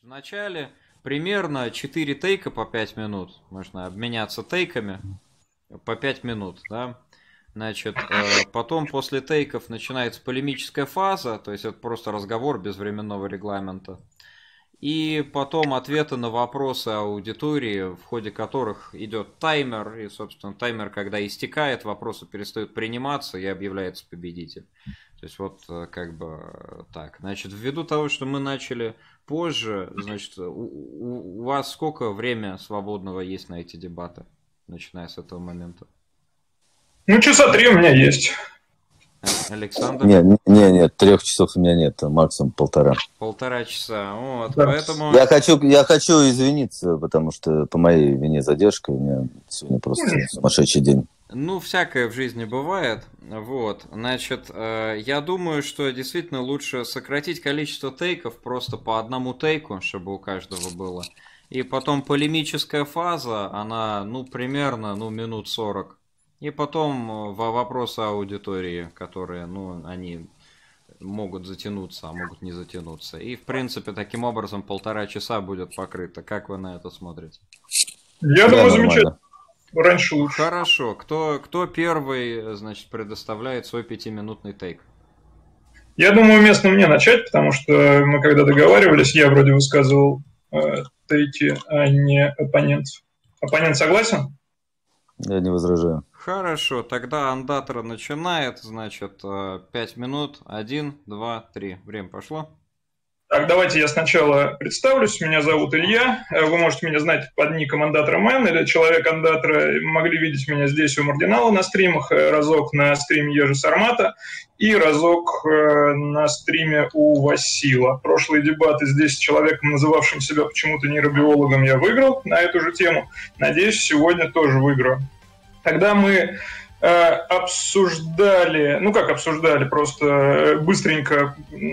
вначале примерно 4 тейка по 5 минут. Можно обменяться тейками по 5 минут, да. Значит, потом после тейков начинается полемическая фаза, то есть это просто разговор без временного регламента. И потом ответы на вопросы аудитории, в ходе которых идет таймер, и, собственно, таймер, когда истекает, вопросы перестают приниматься, и объявляется победитель. То есть вот как бы так. Значит, ввиду того, что мы начали позже, значит, у вас сколько время свободного есть на эти дебаты, начиная с этого момента? Ну, часа 3 у меня есть. Александр? Нет, 3 часов у меня нет, максимум 1,5. 1,5 часа, вот, Да. поэтому... Я хочу извиниться, потому что по моей вине задержка, у меня сегодня просто сумасшедший день. Ну, всякое в жизни бывает, вот, значит, я думаю, что действительно лучше сократить количество тейков просто по одному тейку, чтобы у каждого было, и потом полемическая фаза, она, ну, примерно, ну, минут 40. И потом вопросы аудитории, которые, ну, они могут затянуться, а могут не затянуться. И, в принципе, таким образом 1,5 часа будет покрыто. Как вы на это смотрите? Я думаю, замечательно. Раньше лучше. Хорошо. Кто первый, значит, предоставляет свой 5-минутный тейк? Я думаю, уместно мне начать, потому что мы когда договаривались, я вроде высказывал тейки, а не оппонент. Оппонент согласен? Я не возражаю. Хорошо, тогда андатор начинает, значит, 5 минут, 1, 2, 3. Время пошло. Так, давайте я сначала представлюсь. Меня зовут Илья. Вы можете меня знать под ником Андатора Мэн или Человек-Андатора. Могли видеть меня здесь у Мардинала на стримах, разок на стриме Ежи Сармата и разок на стриме у Васила. Прошлые дебаты здесь с человеком, называвшим себя почему-то нейробиологом, я выиграл на эту же тему. Надеюсь, сегодня тоже выиграю. Тогда мы обсуждали, ну как обсуждали, просто быстренько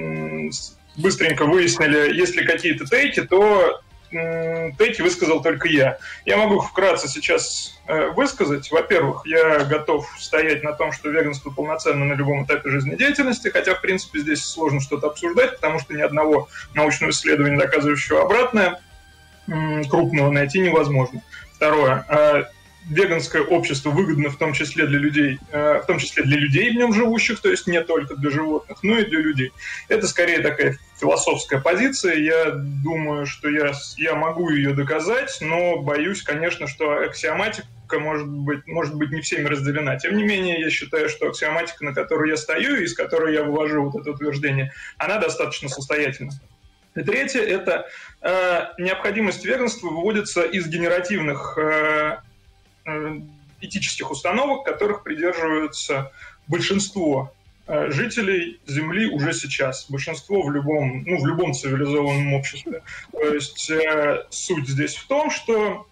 выяснили, если какие-то тейки, то тейки высказал только я. Я могу их вкратце сейчас высказать. Во-первых, я готов стоять на том, что веганство полноценно на любом этапе жизнедеятельности, хотя, в принципе, здесь сложно что-то обсуждать, потому что ни одного научного исследования, доказывающего обратное, крупного найти невозможно. Второе. Веганское общество выгодно в том числе для людей, в нем живущих, то есть не только для животных, но и для людей. Это скорее такая философская позиция. Я думаю, что я могу ее доказать, но боюсь, конечно, что аксиоматика может быть не всеми разделена. Тем не менее, я считаю, что аксиоматика, на которой я стою и из которой я вывожу вот это утверждение, она достаточно состоятельна. И третье – это необходимость веганства выводится из генеративных этических установок, которых придерживаются большинство жителей Земли уже сейчас. Большинство в любом цивилизованном обществе. То есть суть здесь в том, что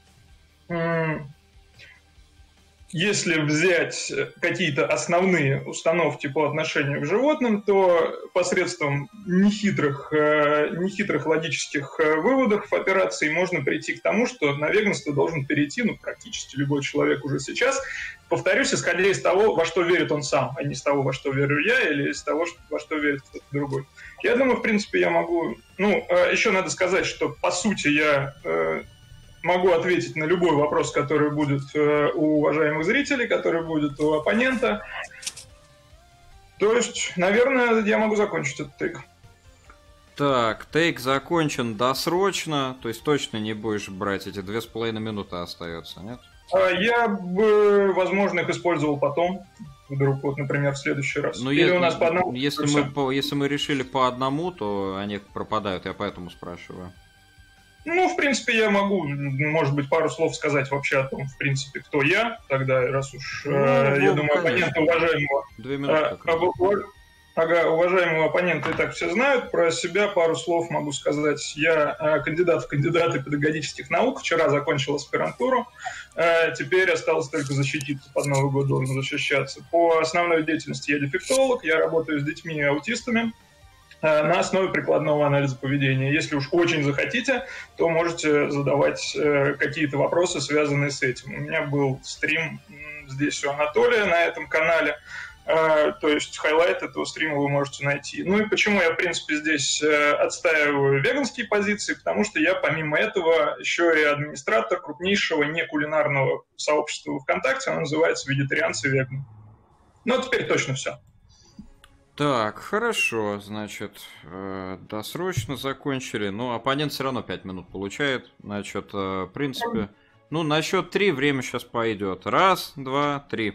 если взять какие-то основные установки по отношению к животным, то посредством нехитрых логических выводов, операций можно прийти к тому, что на веганство должен перейти практически любой человек уже сейчас. Повторюсь, исходя из того, во что верит он сам, а не из того, во что верю я, или из того, во что верит кто-то другой. Я думаю, в принципе, я могу... еще надо сказать, что, по сути, я... могу ответить на любой вопрос, который будет у уважаемых зрителей, который будет у оппонента. То есть, наверное, я могу закончить этот тейк. Так, тейк закончен досрочно, то есть точно не будешь брать, эти 2,5 минуты остается, нет? Я бы, возможно, их использовал потом, вдруг, например, в следующий раз. Ну, или у нас по одному? Если мы решили по одному, то они пропадают, я поэтому спрашиваю. В принципе, я могу, может быть, пару слов сказать вообще о том, в принципе, кто я, тогда, раз уж, я думаю, оппонента уважаемого... 2 минуты. Уважаемого оппонента и так все знают. Про себя пару слов могу сказать. Я кандидат в кандидаты педагогических наук. Вчера закончил аспирантуру. Теперь осталось только защититься. Под Новый год должен защищаться. По основной деятельности я дефектолог. Я работаю с детьми и аутистами на основе прикладного анализа поведения. Если уж очень захотите, то можете задавать какие-то вопросы, связанные с этим. У меня был стрим здесь у Анатолия на этом канале. То есть хайлайт этого стрима вы можете найти. Ну и почему я, в принципе, здесь отстаиваю веганские позиции? Потому что я, помимо этого, еще и администратор крупнейшего некулинарного сообщества ВКонтакте. Оно называется «Вегетарианцы и веганы». Ну, а теперь точно все. Так, хорошо, значит, досрочно закончили. Но оппонент все равно 5 минут получает. Значит, в принципе, ну, на счет 3 время сейчас пойдет. 1, 2, 3.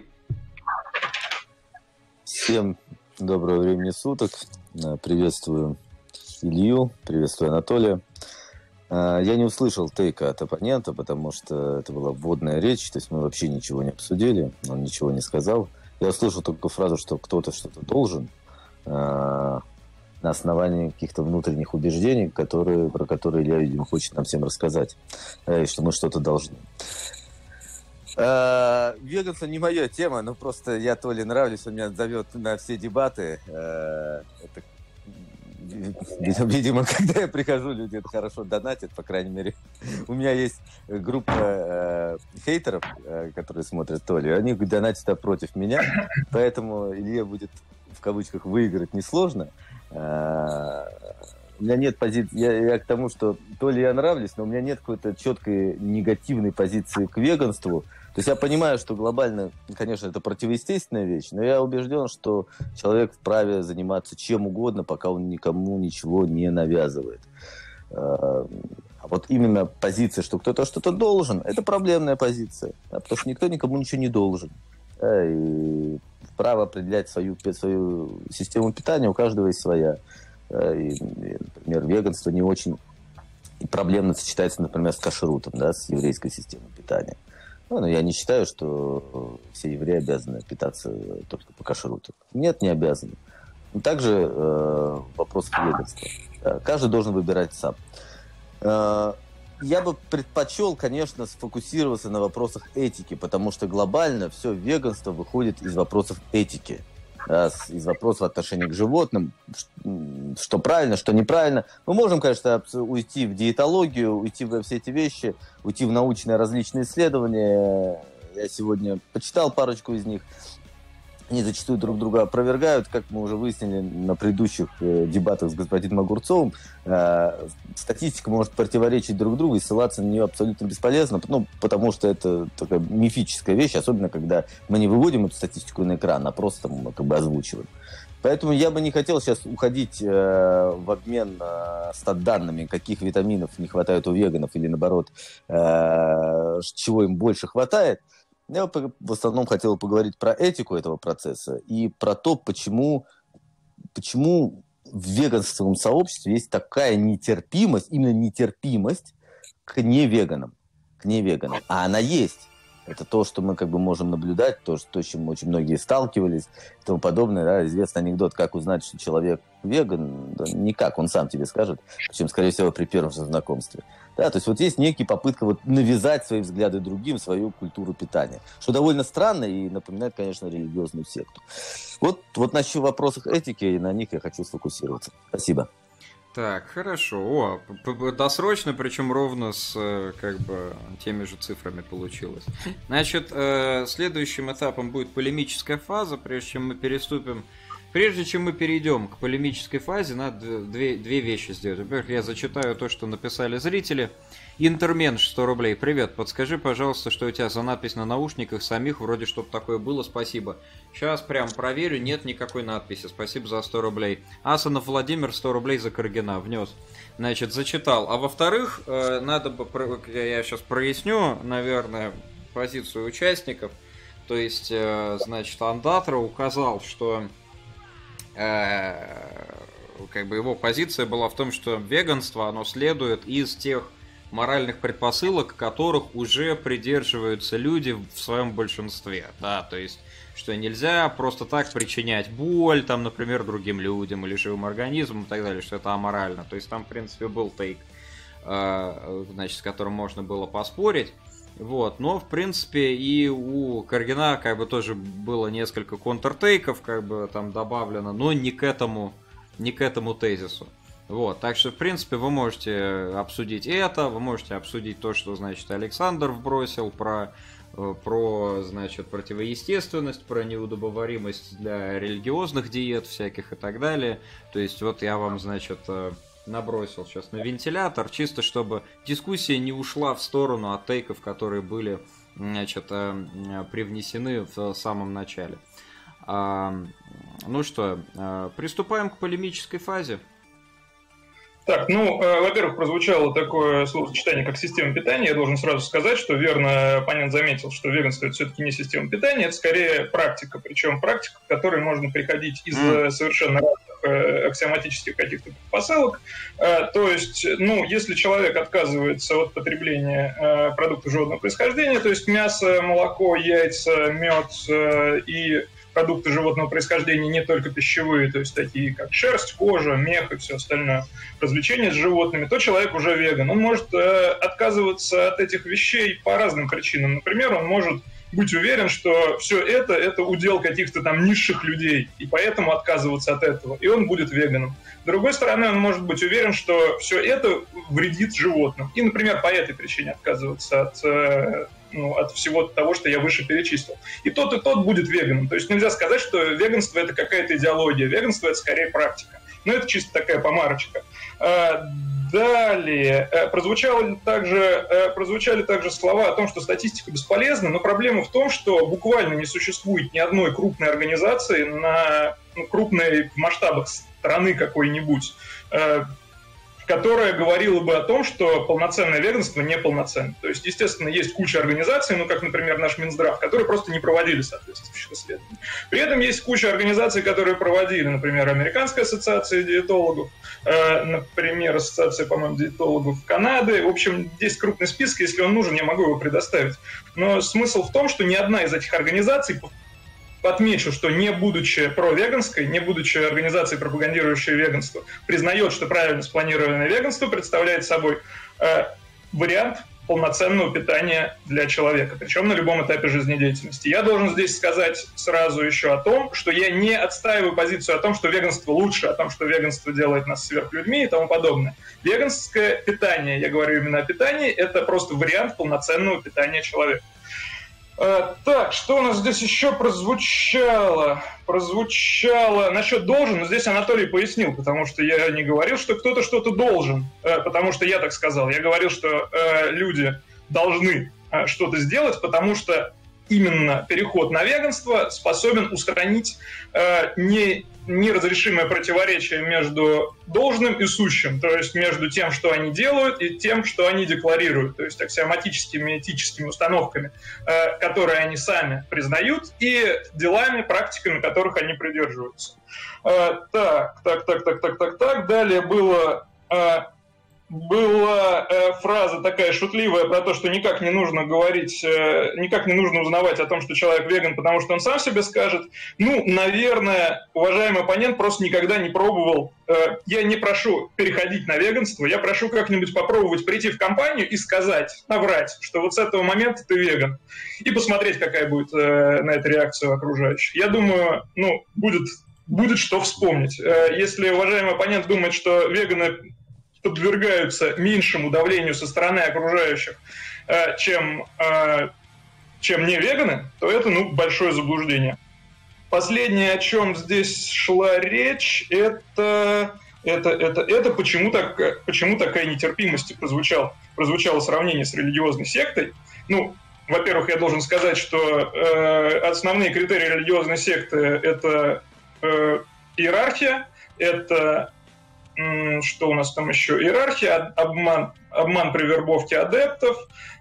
Всем доброго времени суток. Приветствую Илью, приветствую Анатолия. Я не услышал тейка от оппонента, потому что это была вводная речь, то есть мы вообще ничего не обсудили, он ничего не сказал. Я услышал только фразу, что кто-то что-то должен, на основании каких-то внутренних убеждений, про которые Илья, видимо, хочет нам всем рассказать, и что мы что-то должны. Веганство не моя тема, но просто я Толе нравлюсь, он меня зовет на все дебаты. Это, видимо, когда я прихожу, люди это хорошо донатят, по крайней мере. У меня есть группа хейтеров, которые смотрят Толю, они донатят против меня, поэтому Илье будет, в кавычках, выиграть несложно. У меня нет позиции, я к тому, что то ли я нравлюсь, но у меня нет какой-то четкой негативной позиции к веганству. То есть я понимаю, что глобально, конечно, это противоестественная вещь, но я убежден, что человек вправе заниматься чем угодно, пока он никому ничего не навязывает. А вот именно позиция, что кто-то что-то должен, это проблемная позиция, потому что никто никому ничего не должен. И право определять свою систему питания у каждого есть своя. И, например, веганство не очень проблемно сочетается, например, с кашрутом, да, с еврейской системой питания. Ну, но я не считаю, что все евреи обязаны питаться только по кашруту. Нет, не обязаны. Но также вопрос веганства. Каждый должен выбирать сам. Я бы предпочел, конечно, сфокусироваться на вопросах этики, потому что глобально все веганство выходит из вопросов этики. Да, из вопросов отношения к животным, что правильно, что неправильно. Мы можем, конечно, уйти в диетологию, уйти во все эти вещи, уйти в научные различные исследования. Я сегодня почитал парочку из них. Они зачастую друг друга опровергают, как мы уже выяснили на предыдущих дебатах с господином Огурцовым. Статистика может противоречить друг другу, и ссылаться на нее абсолютно бесполезно, ну, потому что это такая мифическая вещь, особенно когда мы не выводим эту статистику на экран, а просто там, как бы озвучиваем. Поэтому я бы не хотел сейчас уходить в обмен стат-данными, каких витаминов не хватает у веганов или, наоборот, чего им больше хватает. Я в основном хотел поговорить про этику этого процесса и про то, почему в веганском сообществе есть такая нетерпимость, именно нетерпимость к невеганам. А она есть. Это то, что мы как бы можем наблюдать, то, с чем очень многие сталкивались и тому подобное. Да? Известный анекдот, как узнать, что человек веган, да, никак, он сам тебе скажет, причем, скорее всего, при первом же знакомстве. Да, то есть вот есть некая попытка вот навязать свои взгляды другим, свою культуру питания, что довольно странно и напоминает, конечно, религиозную секту. Вот на вопросах этики, и на них я хочу сфокусироваться. Спасибо. Так, хорошо. Досрочно, причем ровно с как бы теми же цифрами получилось. Значит, следующим этапом будет полемическая фаза, прежде чем мы перейдем к полемической фазе, надо две вещи сделать. Во-первых, я зачитаю то, что написали зрители. Интерменш 100 рублей. Привет, подскажи, пожалуйста, что у тебя за надпись на наушниках самих, вроде что-то такое было, спасибо. Сейчас прям проверю, нет никакой надписи, спасибо за 100 рублей. Асанов Владимир 100 рублей за Каргина внес. Значит, зачитал. А во-вторых, надо бы, я сейчас проясню, наверное, позицию участников. То есть, значит, Андатра указал, что как бы его позиция была в том, что веганство, оно следует из тех моральных предпосылок, которых уже придерживаются люди в своем большинстве, да, то есть, что нельзя просто так причинять боль, там, например, другим людям или живым организмам и так далее, что это аморально, то есть там, в принципе, был тейк, значит, с которым можно было поспорить, вот, но, в принципе, и у Каргина, как бы, тоже было несколько контртейков, как бы, там добавлено, но не к этому тезису. Вот, так что, в принципе, вы можете обсудить это, вы можете обсудить то, что, значит, Александр вбросил про про, значит, противоестественность, про неудобоваримость для религиозных диет всяких и так далее. То есть вот я вам, значит, набросил сейчас на вентилятор, чисто чтобы дискуссия не ушла в сторону от тейков, которые были, значит, привнесены в самом начале. Ну что, приступаем к полемической фазе. Так, ну, во-первых, прозвучало такое словосочетание, как система питания. Я должен сразу сказать, что верно оппонент заметил, что веганство – это все-таки не система питания, это скорее практика. Причем практика, к которой можно приходить из совершенно разных аксиоматических каких-то посылок. То есть, ну, если человек отказывается от потребления продуктов животного происхождения, то есть мясо, молоко, яйца, мед и продукты животного происхождения, не только пищевые, то есть такие как шерсть, кожа, мех и все остальное, развлечения с животными, то человек уже веган. Он может отказываться от этих вещей по разным причинам. Например, он может быть уверен, что все это удел каких-то там низших людей, и поэтому отказываться от этого, и он будет веганом. С другой стороны, он может быть уверен, что все это вредит животным, и, например, по этой причине отказываться от всего того, что я выше перечислил. И тот будет веганом. То есть нельзя сказать, что веганство – это какая-то идеология. Веганство – это скорее практика. Но это чисто такая помарочка. Далее. Прозвучали также слова о том, что статистика бесполезна, но проблема в том, что буквально не существует ни одной крупной организации крупной в масштабах страны какой-нибудь, которая говорила бы о том, что полноценное веганство неполноценно. То есть, естественно, есть куча организаций, как, например, наш Минздрав, которые просто не проводили соответствующих исследований. При этом есть куча организаций, которые проводили, например, Американская ассоциация диетологов, например, Ассоциация, по-моему, диетологов Канады. В общем, здесь крупный список, если он нужен, я могу его предоставить. Но смысл в том, что ни одна из этих организаций, отмечу, что не будучи провеганской, не будучи организацией, пропагандирующей веганство, признает, что правильно спланированное веганство представляет собой вариант полноценного питания для человека, причем на любом этапе жизнедеятельности. Я должен здесь сказать сразу еще о том, что я не отстаиваю позицию о том, что веганство лучше, о том, что веганство делает нас сверхлюдьми и тому подобное. Веганское питание, я говорю именно о питании, это просто вариант полноценного питания человека. Так, что у нас здесь еще прозвучало? Прозвучало насчет должен, но здесь Анатолий пояснил, потому что я не говорил, что кто-то что-то должен, потому что я так сказал. Я говорил, что люди должны что-то сделать, потому что именно переход на веганство способен устранить неразрешимое противоречие между должным и сущим, то есть между тем, что они делают, и тем, что они декларируют, то есть аксиоматическими этическими установками, которые они сами признают, и делами, практиками, которых они придерживаются. Так. Далее была фраза такая шутливая про то, что никак не нужно узнавать о том, что человек веган, потому что он сам себе скажет. Ну, наверное, уважаемый оппонент просто никогда не пробовал. Я не прошу переходить на веганство, я прошу как-нибудь попробовать прийти в компанию и сказать, наврать, что вот с этого момента ты веган, и посмотреть, какая будет на это реакция окружающих. Я думаю, будет что вспомнить. Если уважаемый оппонент думает, что веганы подвергаются меньшему давлению со стороны окружающих, чем не веганы, то это, большое заблуждение. Последнее, о чем здесь шла речь, это почему такая нетерпимость прозвучало сравнение с религиозной сектой. Во-первых, я должен сказать, что основные критерии религиозной секты – это иерархия, это что у нас там еще? Иерархия, обман при вербовке адептов,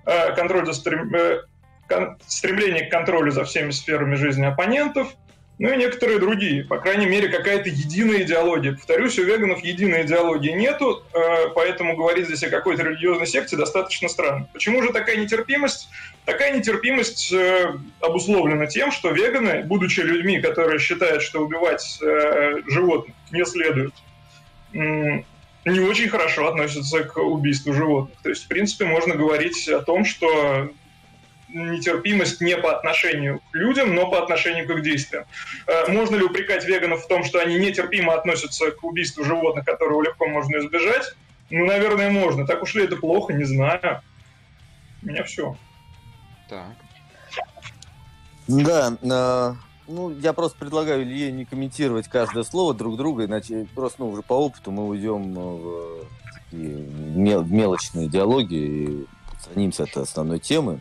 стремление к контролю за всеми сферами жизни оппонентов, и некоторые другие. По крайней мере, какая-то единая идеология. Повторюсь, у веганов единой идеологии нету, поэтому говорить здесь о какой-то религиозной секте достаточно странно. Почему же такая нетерпимость? Такая нетерпимость обусловлена тем, что веганы, будучи людьми, которые считают, что убивать животных не следует, не очень хорошо относятся к убийству животных. То есть, в принципе, можно говорить о том, что нетерпимость не по отношению к людям, но по отношению к их действиям. Можно ли упрекать веганов в том, что они нетерпимо относятся к убийству животных, которого легко можно избежать? Наверное, можно. Так уж ли это плохо, не знаю. У меня все. Так. Да, ну, я просто предлагаю Илье не комментировать каждое слово друг друга, иначе просто, ну, уже по опыту мы уйдем в такие мелочные диалоги и отстранимся от основной темы.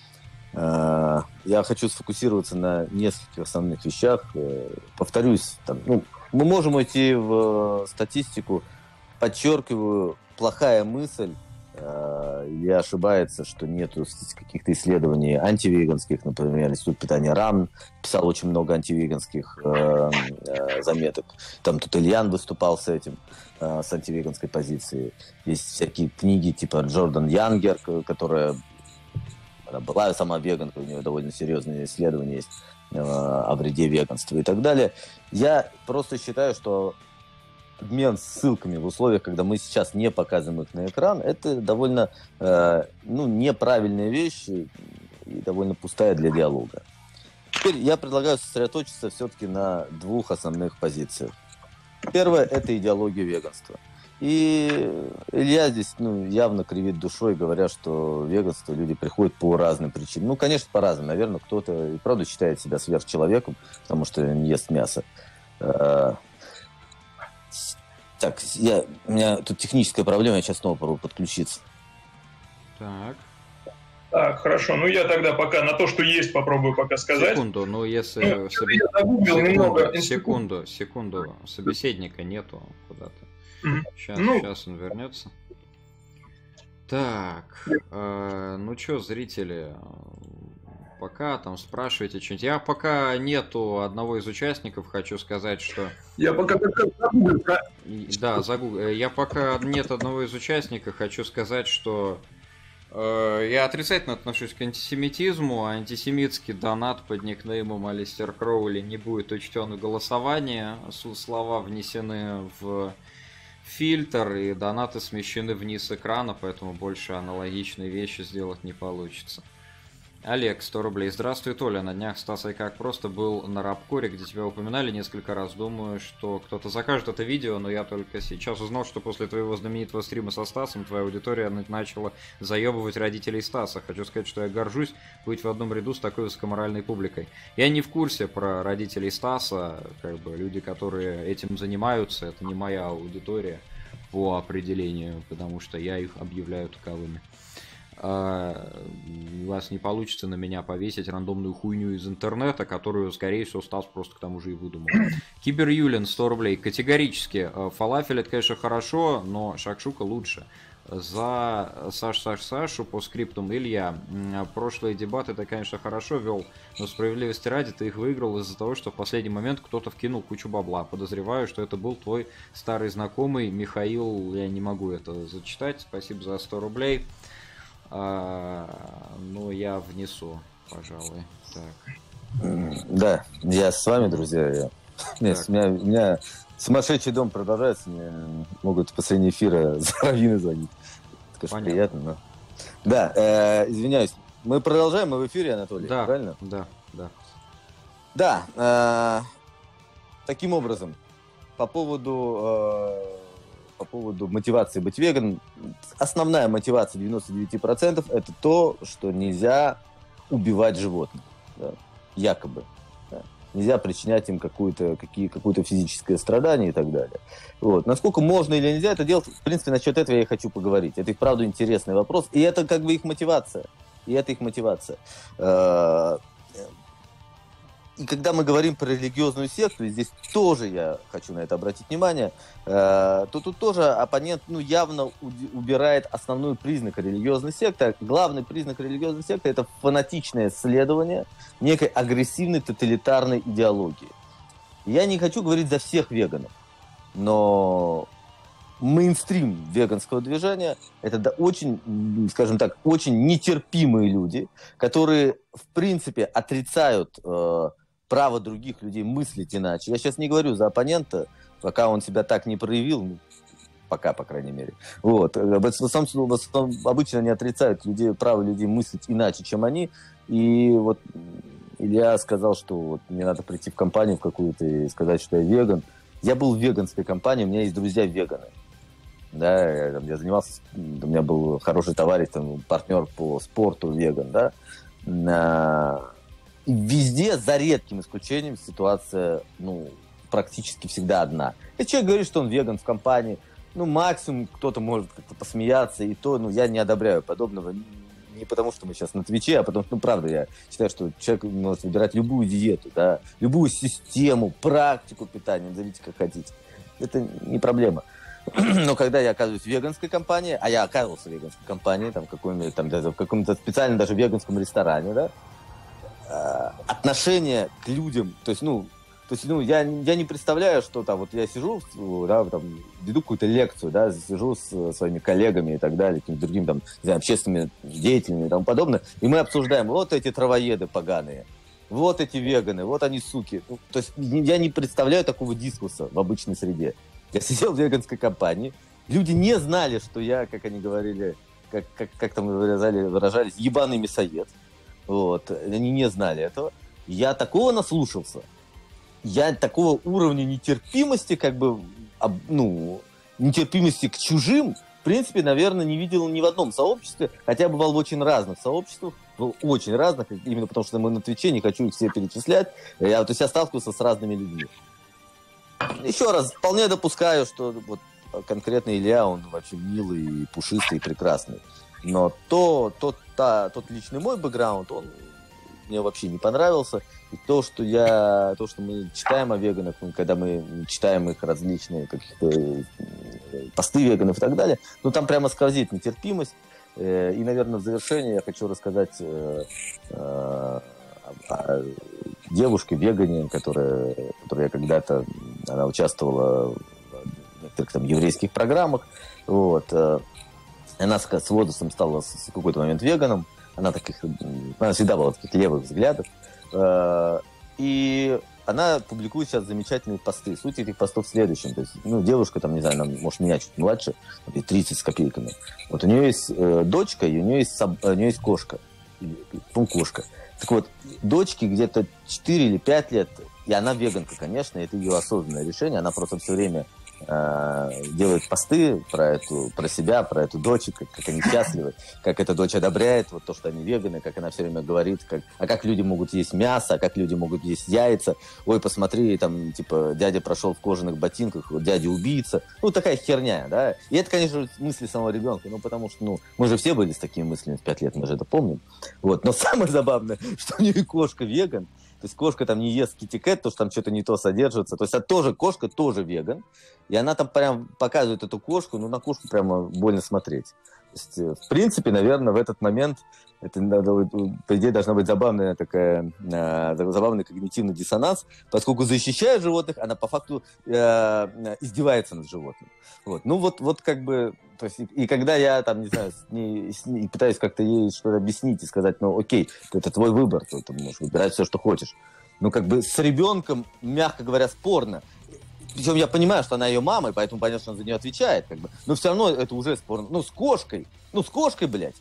Я хочу сфокусироваться на нескольких основных вещах. Повторюсь, там, ну, мы можем уйти в статистику. Подчеркиваю, плохая мысль. Илья ошибается, что нету каких-то исследований антивеганских, например, Институт питания РАН писал очень много антивеганских заметок. Там тут Ильян выступал с этим, с антивеганской позицией. Есть всякие книги типа Джордан Янгер, которая она была сама веганка, у нее довольно серьезные исследования есть о вреде веганства и так далее. Я просто считаю, что обмен ссылками в условиях, когда мы сейчас не показываем их на экран, это довольно неправильная вещь и довольно пустая для диалога. Теперь я предлагаю сосредоточиться все-таки на двух основных позициях. Первое – это идеология веганства. И Илья здесь явно кривит душой, говоря, что веганство люди приходят по разным причинам. Ну, конечно, по разным. Наверное, кто-то и правда считает себя сверхчеловеком, потому что не ест мясо. Так, у меня тут техническая проблема, я сейчас снова попробую подключиться. Так, хорошо. Ну, я тогда пока на то, что есть, попробую пока сказать. Секунду, ну, если... Я загуглил немного. Секунду. Собеседника нету куда-то. Сейчас он вернется. Так, ну чё, зрители, пока там спрашиваете что-нибудь. Я пока нету одного из участников, хочу сказать, что... Я пока загуглил. Да, я пока нет одного из участников, хочу сказать, что я отрицательно отношусь к антисемитизму. Антисемитский донат под никнеймом Алистер Кроули не будет учтен в голосовании. Слова внесены в фильтр, и донаты смещены вниз экрана, поэтому больше аналогичные вещи сделать не получится. Олег, 100 рублей. Здравствуй, Толя. На днях Стас Айкак просто был на Рабкоре, где тебя упоминали несколько раз. Думаю, что кто-то закажет это видео, но я только сейчас узнал, что после твоего знаменитого стрима со Стасом твоя аудитория начала заебывать родителей Стаса. Хочу сказать, что я горжусь быть в одном ряду с такой высокоморальной публикой. Я не в курсе про родителей Стаса, как бы люди, которые этим занимаются, это не моя аудитория по определению, потому что я их объявляю таковыми. У вас не получится на меня повесить рандомную хуйню из интернета, которую, скорее всего, Стас просто к тому же и выдумал. Кибер Юлин, 100 рублей. Категорически. Фалафель это, конечно, хорошо, но шакшука лучше. За Сашу по скриптум Илья. Прошлые дебаты ты, конечно, хорошо вел, но справедливости ради ты их выиграл из-за того, что в последний момент кто-то вкинул кучу бабла. Подозреваю, что это был твой старый знакомый Михаил. Я не могу это зачитать. Спасибо за 100 рублей. Ну, я внесу, пожалуй. Так. Да, я с вами, друзья. Нет, у меня сумасшедший дом продолжается. Мне могут в последнее эфира раввины звонить. Это, конечно, приятно, но... Да, извиняюсь. Мы продолжаем, мы в эфире, Анатолий, да, правильно? Да. Таким образом, по поводу мотивации быть веганом, основная мотивация 99% это то, что нельзя убивать животных, да, якобы. Да. Нельзя причинять им какое-то физическое страдание и так далее. Вот. Насколько можно или нельзя это делать, в принципе, насчет этого я и хочу поговорить. Это и вправду интересный вопрос, и это как бы их мотивация. И когда мы говорим про религиозную секту, и здесь тоже я хочу на это обратить внимание, то тут тоже оппонент явно убирает основной признак религиозной секты. Главный признак религиозной секты – это фанатичное следование некой агрессивной тоталитарной идеологии. Я не хочу говорить за всех веганов, но мейнстрим веганского движения – это очень, скажем так, очень нетерпимые люди, которые, в принципе, отрицают право других людей мыслить иначе. Я сейчас не говорю за оппонента, пока он себя так не проявил, пока, по крайней мере. Вот. В основном, обычно они отрицают право людей мыслить иначе, чем они. И вот Илья сказал, что вот мне надо прийти в компанию в какую-то и сказать, что я веган. Я был в веганской компании, у меня есть друзья веганы. Да, я занимался, у меня был хороший товарищ, партнер по спорту веган, да. везде, за редким исключением, ситуация, ну, практически всегда одна. Если человек говорит, что он веган в компании, ну, максимум кто-то может как-то посмеяться, и то, ну, я не одобряю подобного. Не потому, что мы сейчас на Твиче, а потому что, ну, правда, я считаю, что человек может выбирать любую диету, да, любую систему, практику питания, назовите как хотите. Это не проблема. Но когда я оказываюсь в веганской компании, а я оказывался в веганской компании, там, в каком-то специально даже веганском ресторане, да, отношение к людям, то есть, я не представляю, что там, вот я сижу, да, там, веду какую-то лекцию, да, сижу с своими коллегами и так далее, какими-то другими, там, не знаю, общественными деятелями и тому подобное, и мы обсуждаем, вот эти травоеды поганые, вот эти веганы, вот они суки. Ну, то есть я не представляю такого дискурса в обычной среде. Я сидел в веганской компании, люди не знали, что я, как они говорили, как там выражались, ебаный мясоед. Вот, они не знали этого. Я такого наслушался. Я такого уровня нетерпимости, нетерпимости к чужим, в принципе, наверное, не видел ни в одном сообществе, хотя я бывал в очень разных сообществах, очень разных, именно потому что мы на Твиче, не хочу их все перечислять. Я сталкивался с разными людьми. Еще раз, вполне допускаю, что вот конкретно Илья, он вообще милый, и пушистый, и прекрасный. Но тот личный мой бэкграунд, он мне вообще не понравился. И то, что мы читаем о веганах, когда мы читаем их различные какие-то посты веганов и так далее, там прямо сквозит нетерпимость. И, наверное, в завершение я хочу рассказать о девушке-вегане, которая я когда-то, она участвовала в некоторых там еврейских программах. Вот. Она с возрастом стала в какой-то момент веганом. Она всегда была таких левых взглядов. И она публикует сейчас замечательные посты. Суть этих постов в следующем. То есть, девушка, там, не знаю, она, может, меня чуть младше, 30 с копейками. Вот у нее есть дочка, и у нее есть кошка. Кошка. Так вот, дочке где-то 4 или 5 лет, и она веганка, конечно, это ее осознанное решение. Она просто все время делает посты про себя, про эту дочь, как они счастливы, как эта дочь одобряет вот то, что они веганы, как она все время говорит, как люди могут есть мясо, а как люди могут есть яйца. Ой, посмотри, там, типа, дядя прошел в кожаных ботинках, вот дядя убийца. Такая херня, да. И это, конечно, мысли самого ребенка, потому что, мы же все были с такими мыслями в 5 лет, мы же это помним. Вот. Но самое забавное, что у нее кошка веган. То есть кошка там не ест китикет, потому что там что-то не то содержится. То есть кошка тоже веган. И она там прям показывает эту кошку, на кошку прямо больно смотреть. То есть, в принципе, наверное, в этот момент это, по идее, должна быть забавный когнитивный диссонанс, поскольку, защищая животных, она по факту издевается над животным. Вот. То есть, и когда я там, не знаю, пытаюсь как-то ей что-то объяснить и сказать, окей, это твой выбор, ты можешь выбирать все, что хочешь. С ребенком, мягко говоря, спорно. Причем я понимаю, что она ее мама, и поэтому, понятно, что она за нее отвечает, но все равно это уже спорно. С кошкой, блядь.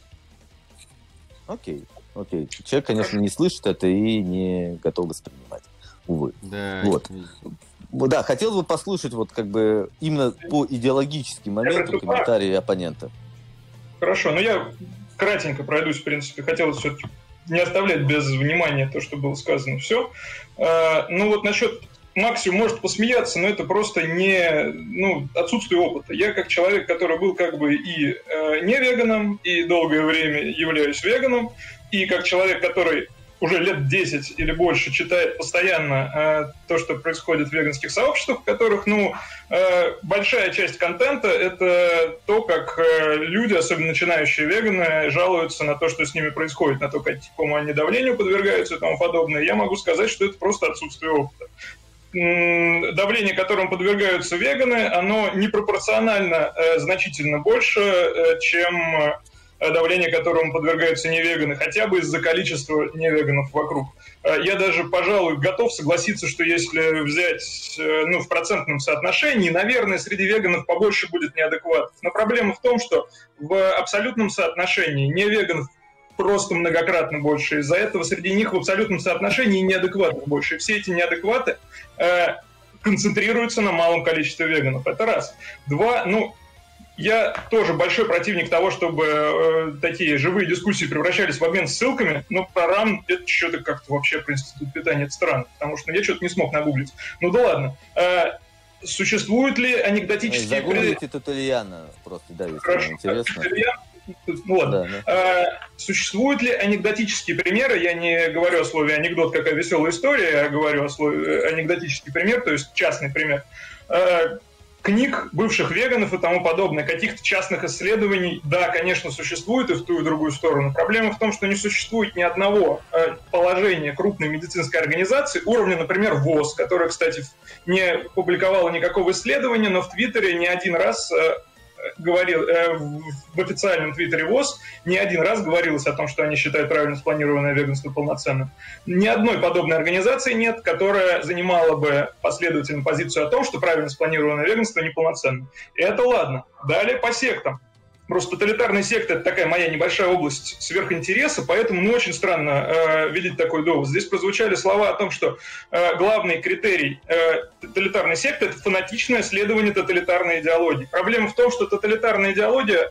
Окей. Человек, конечно, не слышит это и не готов воспринимать. Увы. Да. Вот. Да, хотел бы послушать именно по идеологическим моментам комментарии оппонента. Хорошо, я кратенько пройдусь, в принципе. Хотелось все-таки не оставлять без внимания то, что было сказано. Все. Насчет максимум может посмеяться, но это просто отсутствие опыта. Я как человек, который был и не веганом, и долгое время являюсь веганом, и как человек, который уже лет 10 или больше читает постоянно то, что происходит в веганских сообществах, в которых, большая часть контента — это то, как люди, особенно начинающие веганы, жалуются на то, что с ними происходит, на то, какому они давлению подвергаются и тому подобное. Я могу сказать, что это просто отсутствие опыта. Давление, которому подвергаются веганы, оно непропорционально значительно больше, чем давление, которому подвергаются невеганы, хотя бы из-за количества невеганов вокруг. Я даже, пожалуй, готов согласиться, что если взять в процентном соотношении, наверное, среди веганов побольше будет неадекватных. Но проблема в том, что в абсолютном соотношении невеганов просто многократно больше. Из-за этого среди них в абсолютном соотношении неадекватных больше. И все эти неадекваты концентрируются на малом количестве веганов. Это раз. Два, я тоже большой противник того, чтобы такие живые дискуссии превращались в обмен ссылками, но про РАН это что-то как-то вообще про институт питания это странно, потому что я что-то не смог нагуглить. Ну да ладно. Существуют ли анекдотические... Загуглите Татальяна просто, да, если Хорошо, вам интересно. Ну ладно. Да. Существуют ли анекдотические примеры? Я не говорю о слове анекдот, какая веселая история, я говорю о слове анекдотический пример, то есть частный пример. Книг бывших веганов и тому подобное, каких-то частных исследований, да, конечно, существует и в ту и в другую сторону. Проблема в том, что не существует ни одного положения крупной медицинской организации, уровня, например, ВОЗ, которая, кстати, не публиковала никакого исследования, но в Твиттере не один раз говорил, в официальном твиттере ВОЗ не один раз говорилось о том, что они считают правильно спланированное веганство полноценным. Ни одной подобной организации нет, которая занимала бы последовательно позицию о том, что правильно спланированное веганство неполноценно. И это ладно. Далее по сектам. Просто тоталитарные секты — это такая моя небольшая область сверхинтереса, поэтому очень странно видеть такой довод. Здесь прозвучали слова о том, что главный критерий тоталитарной секты — это фанатичное следование тоталитарной идеологии. Проблема в том, что тоталитарная идеология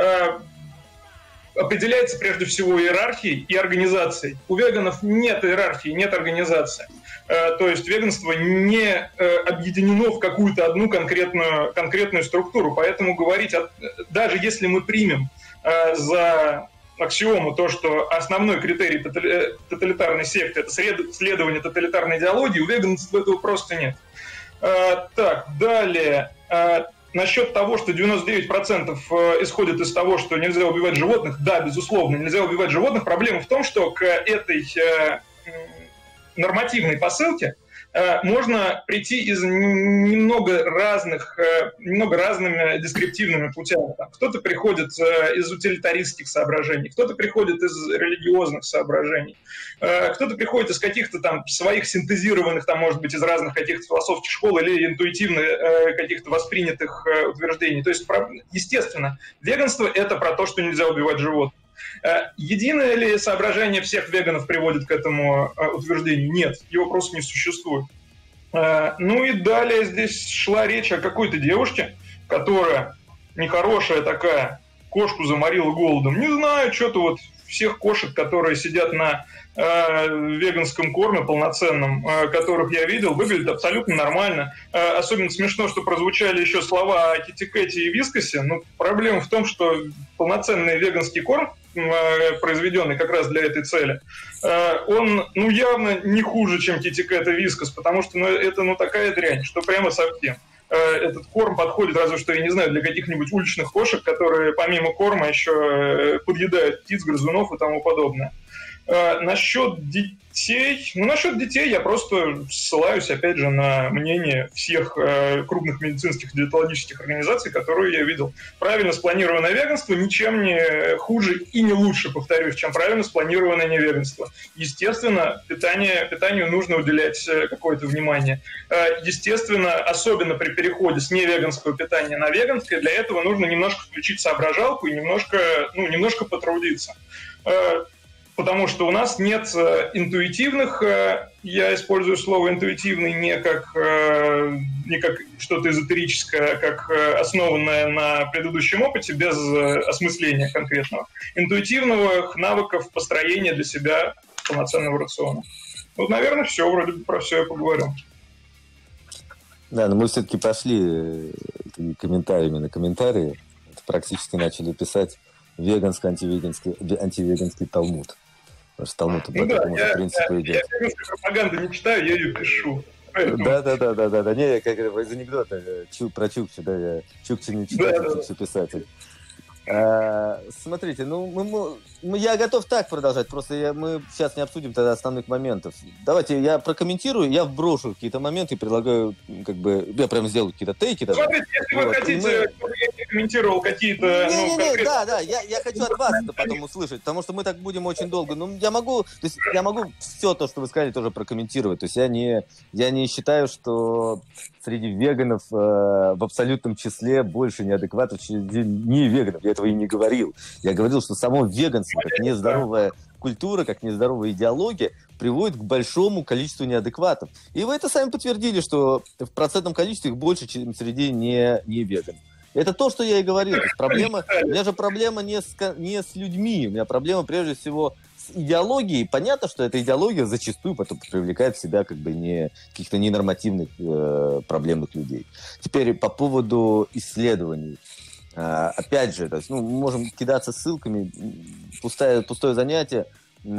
определяется прежде всего иерархией и организацией. У веганов нет иерархии, нет организации. То есть веганство не объединено в какую-то одну конкретную структуру. Поэтому говорить, даже если мы примем за аксиому то, что основной критерий тоталитарной секты — это следование тоталитарной идеологии, у веганцев этого просто нет. Так, далее. Насчет того, что 99% исходит из того, что нельзя убивать животных, да, безусловно, нельзя убивать животных. Проблема в том, что к этой нормативной посылке можно прийти из немного разными дескриптивными путями. Кто-то приходит из утилитаристских соображений, кто-то приходит из религиозных соображений, кто-то приходит из каких-то там своих синтезированных, там, может быть, из разных каких-то философских школ или интуитивно каких-то воспринятых утверждений. То есть, естественно, веганство — это про то, что нельзя убивать животных. Единое ли соображение всех веганов приводит к этому утверждению? Нет, его просто не существует. Ну и далее здесь шла речь о какой-то девушке, которая нехорошая такая, кошку заморила голодом. Не знаю, что-то вот всех кошек, которые сидят на веганском корме полноценном, которых я видел, выглядит абсолютно нормально. Особенно смешно, что прозвучали еще слова о Китикете и Вискасе. Но проблема в том, что полноценный веганский корм, произведенный как раз для этой цели, он явно не хуже, чем Китикет и Вискас, потому что это такая дрянь, что прямо совсем. Этот корм подходит разве что, я не знаю, для каких-нибудь уличных кошек, которые помимо корма еще подъедают птиц, грызунов и тому подобное. Насчет детей я просто ссылаюсь, опять же, на мнение всех крупных медицинских и диетологических организаций, которые я видел. Правильно спланированное веганство ничем не хуже и не лучше, повторюсь, чем правильно спланированное невеганство. Естественно, питанию нужно уделять какое-то внимание. Естественно, особенно при переходе с невеганского питания на веганское, для этого нужно немножко включить соображалку и немножко потрудиться. Потому что у нас нет интуитивных, я использую слово интуитивный не как что-то эзотерическое, а как основанное на предыдущем опыте, без осмысления конкретного, интуитивных навыков построения для себя полноценного рациона. Вот, наверное, все, вроде бы про все я поговорил. Да, но мы все-таки пошли комментариями на комментарии, практически начали писать антивеганский Талмуд. Потому что Талмуд по такому же принципу идет. Я веганскую пропаганду не читаю, я ее пишу. Да. Не, я как из анекдота про Чукчу, да, я Чукчу не читаю, Чукчу писатель. Смотрите, я готов так продолжать, просто мы сейчас не обсудим тогда основных моментов. Давайте я прокомментирую, я вброшу какие-то моменты и предлагаю, я прям сделаю какие-то тейки. Смотрите, если вы хотите, чтобы я не комментировал какие-то... Да, я хочу от вас это потом услышать, потому что мы так будем очень долго. Я могу все то, что вы сказали, тоже прокомментировать. То есть я не считаю, что среди веганов в абсолютном числе больше неадекватов, чем не веганов. Я этого и не говорил. Я говорил, что само веганство, как нездоровая культура, как нездоровая идеология, приводит к большому количеству неадекватов. И вы это сами подтвердили, что в процентном количестве их больше, чем среди не веганов. Это то, что я и говорил. То есть проблема, у меня же проблема не с людьми, у меня проблема прежде всего с идеологией. Понятно, что эта идеология зачастую потом привлекает в себя как бы не каких-то ненормативных проблемных людей. Теперь по поводу исследований. Опять же, то есть, мы можем кидаться ссылками, пустое занятие,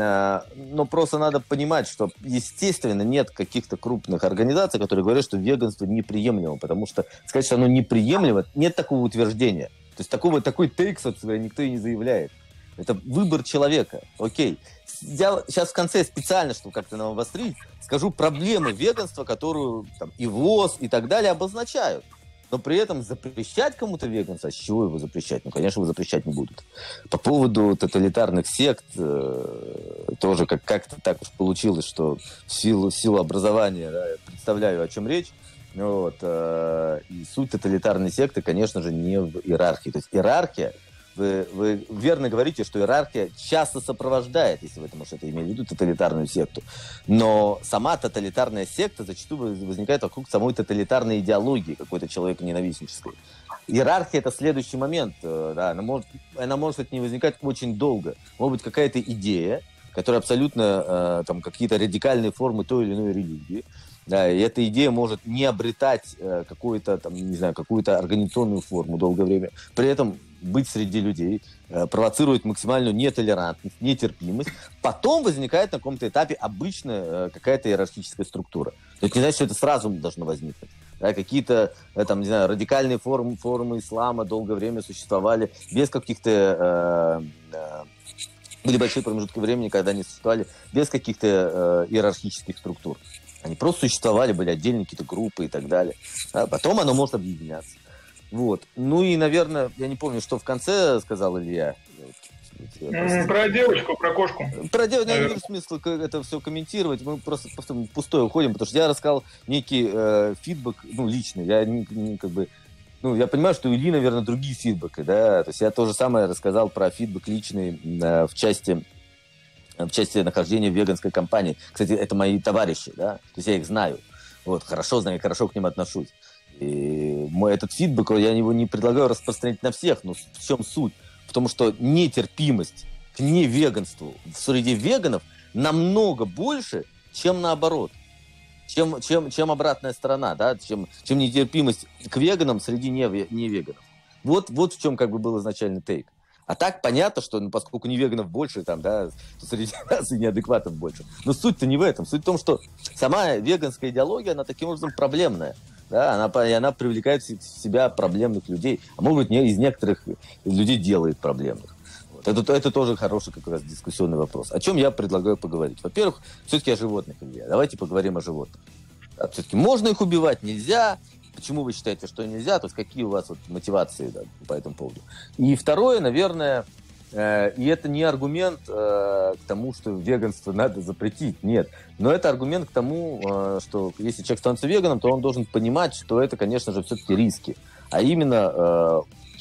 но просто надо понимать, что, естественно, нет каких-то крупных организаций, которые говорят, что веганство неприемлемо, потому что сказать, что оно неприемлемо, нет такого утверждения. То есть такой тейк, собственно, никто и не заявляет. Это выбор человека. Окей. Я сейчас в конце специально, чтобы как-то нам обострить, скажу проблемы веганства, которую там, и ВОЗ, и так далее обозначают. Но при этом запрещать кому-то веганство, а с чего его запрещать? Ну, конечно, его запрещать не будут. По поводу тоталитарных сект, тоже как-то так уж получилось, что в силу образования, да, я представляю, о чем речь. Вот, и суть тоталитарной секты, конечно же, не в иерархии. То есть иерархия, вы верно говорите, что иерархия часто сопровождает, если вы это можете иметь в виду, тоталитарную секту. Но сама тоталитарная секта зачастую возникает вокруг самой тоталитарной идеологии, какой-то человеконенавистнической. Иерархия – это следующий момент. Да, она может не возникать очень долго. Может быть, какая-то идея, которая абсолютно там, какие-то радикальные формы той или иной религии. Да, и эта идея может не обретать какую-то, там, не знаю, какую-то организационную форму долгое время. При этом быть среди людей, провоцирует максимальную нетолерантность, нетерпимость. Потом возникает на каком-то этапе обычная какая-то иерархическая структура. То есть не значит, что это сразу должно возникнуть. Да, какие-то, там, не знаю, радикальные формы ислама долгое время существовали без каких-то... были большие промежутки времени, когда они существовали без каких-то иерархических структур. Они просто существовали, были отдельные какие-то группы и так далее. А потом оно может объединяться. Вот. Ну и, наверное, я не помню, что в конце сказал Илья. Про девочку, про кошку. Про девочку, я не вижу смысла это все комментировать. Мы просто пустое уходим, потому что я рассказал некий фидбэк, личный. Я я понимаю, что у Ильи, наверное, другие фидбэки, да. То есть я то же самое рассказал про фидбэк личный в части нахождения в веганской компании. Кстати, это мои товарищи, да. То есть я их знаю. Вот, хорошо знаю, хорошо к ним отношусь. И этот фидбэк, я его не предлагаю распространять на всех, но в чем суть? Потому что нетерпимость к невеганству в среде веганов намного больше, чем наоборот. Чем обратная сторона, да? чем нетерпимость к веганам среди невеганов. Вот в чем был изначальный тейк. А так понятно, что поскольку невеганов больше, там, да, то среди нас и неадекватов больше. Но суть-то не в этом. Суть в том, что сама веганская идеология, она таким образом проблемная. Да, она привлекает в себя проблемных людей. А может быть, из некоторых людей делает проблемных. Вот. Это тоже хороший как раз дискуссионный вопрос. О чем я предлагаю поговорить? Во-первых, все-таки о животных, Илья. Давайте поговорим о животных. Да, все-таки можно их убивать, нельзя. Почему вы считаете, что нельзя? То есть какие у вас мотивации по этому поводу? И второе, наверное, и это не аргумент к тому, что веганство надо запретить, нет. Но это аргумент к тому, что если человек становится веганом, то он должен понимать, что это, конечно же, все-таки риски. А именно,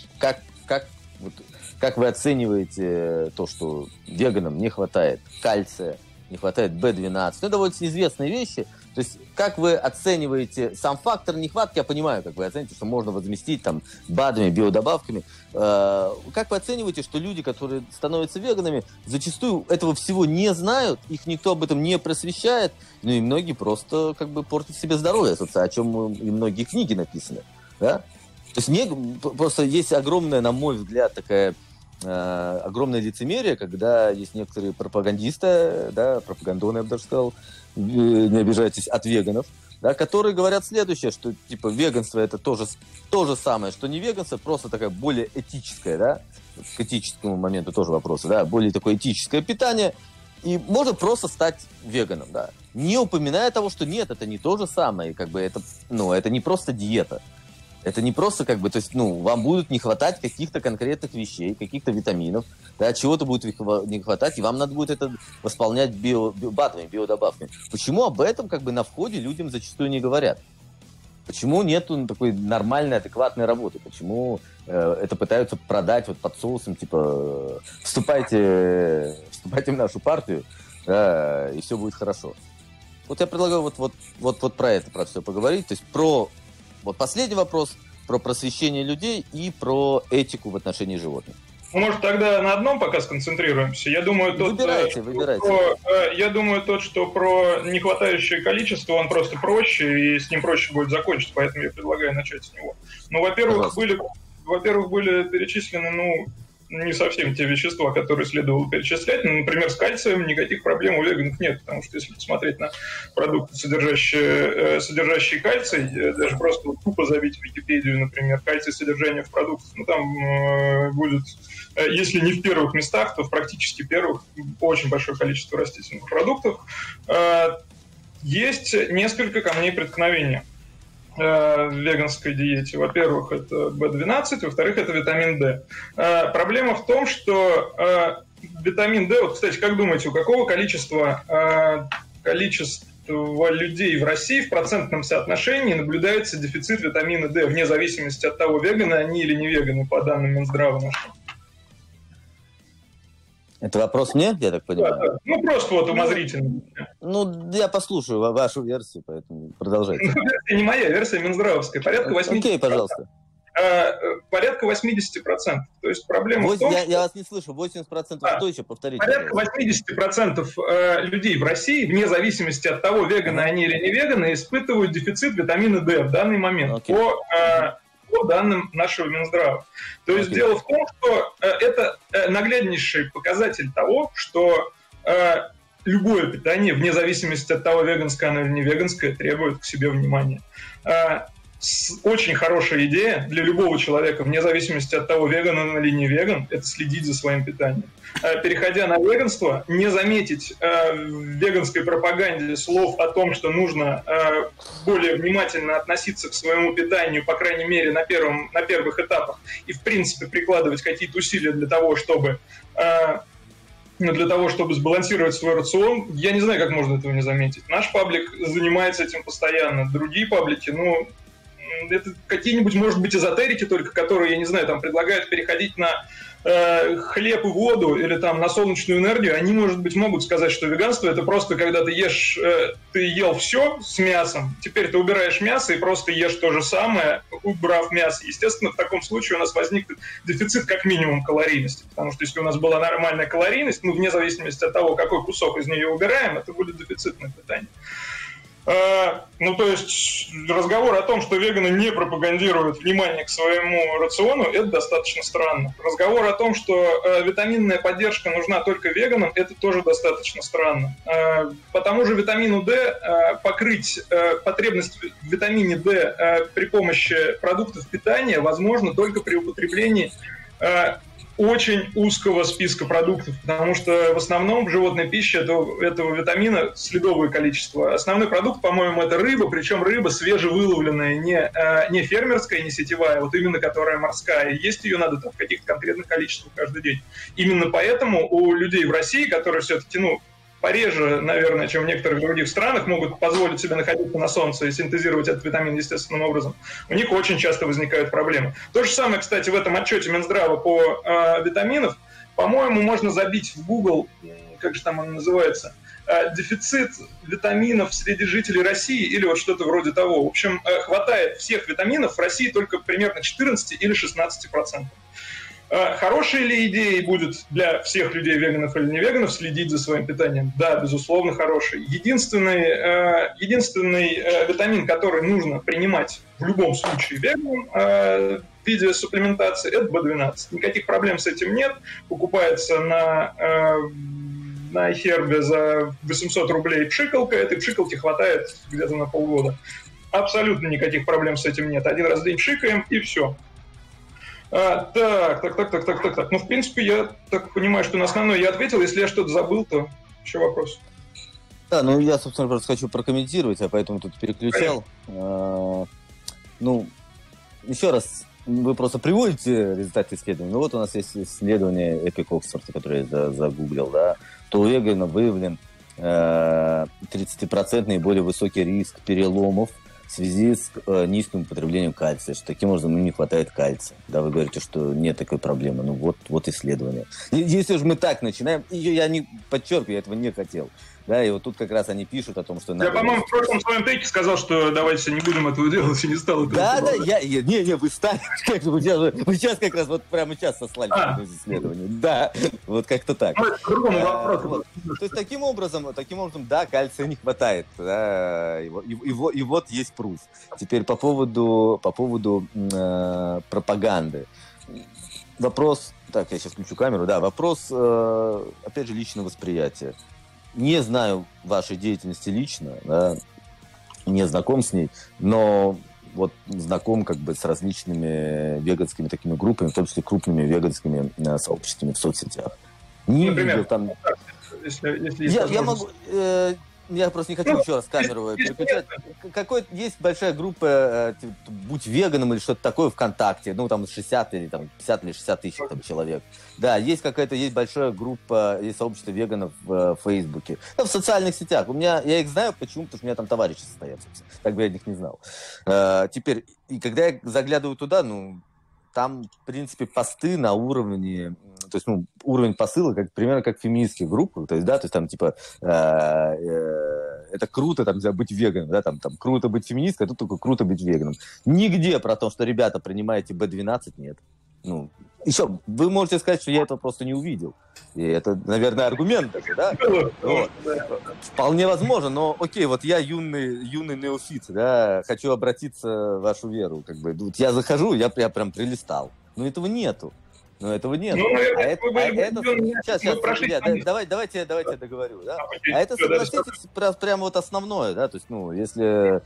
как вы оцениваете то, что веганам не хватает кальция, не хватает B12. Это довольно известные вещи. То есть, как вы оцениваете сам фактор нехватки, я понимаю, как вы оцените, что можно возместить там БАДами, биодобавками. Как вы оцениваете, что люди, которые становятся веганами, зачастую этого всего не знают, их никто об этом не просвещает, ну и многие просто портят себе здоровье, о чем и многие книги написаны. Да? То есть просто есть огромная, на мой взгляд, такая огромное лицемерие, когда есть некоторые пропагандисты, да, пропагандоны, я бы даже сказал, не обижайтесь, от веганов, да, которые говорят следующее, что типа веганство это то же самое, что не веганство, просто такая более этическая, да, к этическому моменту тоже вопросы, да, более такое этическое питание, и можно просто стать веганом, да, не упоминая того, что нет, это не то же самое, это не просто диета. Это не просто то есть, вам будет не хватать каких-то конкретных вещей, каких-то витаминов, да, чего-то будет не хватать, и вам надо будет это восполнять БАДами, биодобавками. Почему об этом на входе людям зачастую не говорят? Почему нету такой нормальной, адекватной работы? Почему это пытаются продать под соусом, типа, вступайте в нашу партию, да, и все будет хорошо. Вот я предлагаю вот про это, про все поговорить, то есть про... Вот последний вопрос про просвещение людей и про этику в отношении животных. Ну, может, тогда на одном пока сконцентрируемся. Я думаю, выбирайте. Я думаю, тот, что про нехватающее количество, он просто проще, и с ним проще будет закончить, поэтому я предлагаю начать с него. Ну, во-первых, были перечислены, не совсем те вещества, которые следовало перечислять. Например, с кальцием никаких проблем у веганов нет, потому что если посмотреть на продукты, содержащие кальций, даже просто тупо забить в Википедию, например, кальций содержание в продуктах, там будет, если не в первых местах, то в практически первых, очень большое количество растительных продуктов. Есть несколько камней преткновения в веганской диете. Во-первых, это B12, во-вторых, это витамин D. Проблема в том, что витамин D, кстати, как думаете, у какого количества людей в России в процентном соотношении наблюдается дефицит витамина D, вне зависимости от того, веганы они или не веганы, по данным Минздрава нашего? Это вопрос мне, я так понимаю? Да. Просто умозрительно. Я послушаю вашу версию, поэтому продолжайте. Версия не моя, версия минздравовская. Порядка 80%. Окей, пожалуйста. Порядка 80%. То есть проблема в том, я вас не слышу. 80% что еще? Повторите. Порядка 80% людей в России, вне зависимости от того, веганы они или не веганы, испытывают дефицит витамина D в данный момент. По данным нашего Минздрава. То есть дело в том, что это нагляднейший показатель того, что любое питание, вне зависимости от того, веганское оно или не веганское, требует к себе внимания. Очень хорошая идея для любого человека, вне зависимости от того, веган он или не веган, это следить за своим питанием. Переходя на веганство, не заметить в веганской пропаганде слов о том, что нужно более внимательно относиться к своему питанию, по крайней мере, на первых этапах, и, в принципе, прикладывать какие-то усилия для того, чтобы сбалансировать свой рацион, я не знаю, как можно этого не заметить. Наш паблик занимается этим постоянно. Другие паблики, это какие-нибудь, может быть, эзотерики только, которые, я не знаю, там предлагают переходить на хлеб и воду или там на солнечную энергию, они, может быть, могут сказать, что веганство — это просто когда ты ел все с мясом, теперь ты убираешь мясо и просто ешь то же самое, убрав мясо. Естественно, в таком случае у нас возникнет дефицит как минимум калорийности, потому что если у нас была нормальная калорийность, вне зависимости от того, какой кусок из нее убираем, это будет дефицитное питание. То есть разговор о том, что веганы не пропагандируют внимание к своему рациону, это достаточно странно. Разговор о том, что витаминная поддержка нужна только веганам, это тоже достаточно странно. По тому же витамину D покрыть потребность в витамине D при помощи продуктов питания возможно только при употреблении очень узкого списка продуктов, потому что в основном в животной пище этого витамина следовое количество. Основной продукт, по-моему, это рыба, причем рыба свежевыловленная, не фермерская, не сетевая, именно которая морская. Есть ее надо в каких-то конкретных количествах каждый день. Именно поэтому у людей в России, которые все-таки, пореже, наверное, чем в некоторых других странах, могут позволить себе находиться на солнце и синтезировать этот витамин естественным образом, у них очень часто возникают проблемы. То же самое, кстати, в этом отчете Минздрава по витаминам. По-моему, можно забить в Google, как же там он называется, дефицит витаминов среди жителей России или что-то вроде того. В общем, хватает всех витаминов в России только примерно 14 или 16%. Хорошей ли идеей будет для всех людей, веганов или не веганов, следить за своим питанием? Да, безусловно, хорошей. Единственный витамин, который нужно принимать в любом случае веганам в виде суплементации, это B12. Никаких проблем с этим нет. Покупается на Хербе за 800 рублей пшикалка. Этой пшикалки хватает где-то на полгода. Абсолютно никаких проблем с этим нет. Один раз в день пшикаем и все. Так. В принципе, я так понимаю, что на основное я ответил. Если я что-то забыл, то еще вопрос. Да, я, собственно, просто хочу прокомментировать, я поэтому тут переключал. Еще раз, вы просто приводите результаты исследований. У нас есть исследование Epic Oxford, которое я загуглил, да, то у вегана выявлен 30% наиболее высокий риск переломов в связи с низким употреблением кальция, что таким образом им не хватает кальция. Да, вы говорите, что нет такой проблемы. Вот исследование. Если уж мы так начинаем, я не подчеркиваю, я этого не хотел. да, и вот тут как раз они пишут о том, что... Я, по-моему, в прошлом своем тейке сказал, что давайте не будем этого делать, и не стал этого Да, делать. вы стали, вы сейчас как раз, вот прямо сейчас сослали на исследование. Да, вот как-то так. Ну, это к другому вопросу. То есть таким образом, да, кальция не хватает, да, и вот есть пруф. Теперь по поводу пропаганды. Вопрос, так, я сейчас включу камеру, да, вопрос, опять же, личного восприятия. Не знаю вашей деятельности лично, да, не знаком с ней, но вот знаком как бы с различными веганскими такими группами, в том числе крупными веганскими сообществами в соцсетях. Не Например, видел там... если я могу... Я просто не хочу еще раз камеру переключать. Есть большая группа «Будь веганом» или что-то такое ВКонтакте. Ну, там 60 или там, 50 или 60 тысяч там, человек. Да, есть большая группа, есть сообщество веганов в Фейсбуке. Да, в социальных сетях. Я их знаю, почему? Потому что у меня там товарищи состоят. Так бы я них не знал. Теперь, и когда я заглядываю туда, там, в принципе, посты на уровне, то есть, уровень посыла примерно как в феминистских группах, то есть, да, то есть там, типа, это круто, там, быть веганом, да, там круто быть феминисткой, а тут только круто быть веганом. Нигде про то, что, ребята, принимаете B12, нет. Еще, вы можете сказать, что я этого просто не увидел. И это, наверное, аргумент даже, да? Вот. Вполне возможно, но окей, вот я юный неофит, да, хочу обратиться в вашу веру, как бы. Вот я захожу, я прям прилистал. Но этого нету. Сейчас, давайте я договорю, да? А это, согласитесь, прям вот основное, да, то есть, если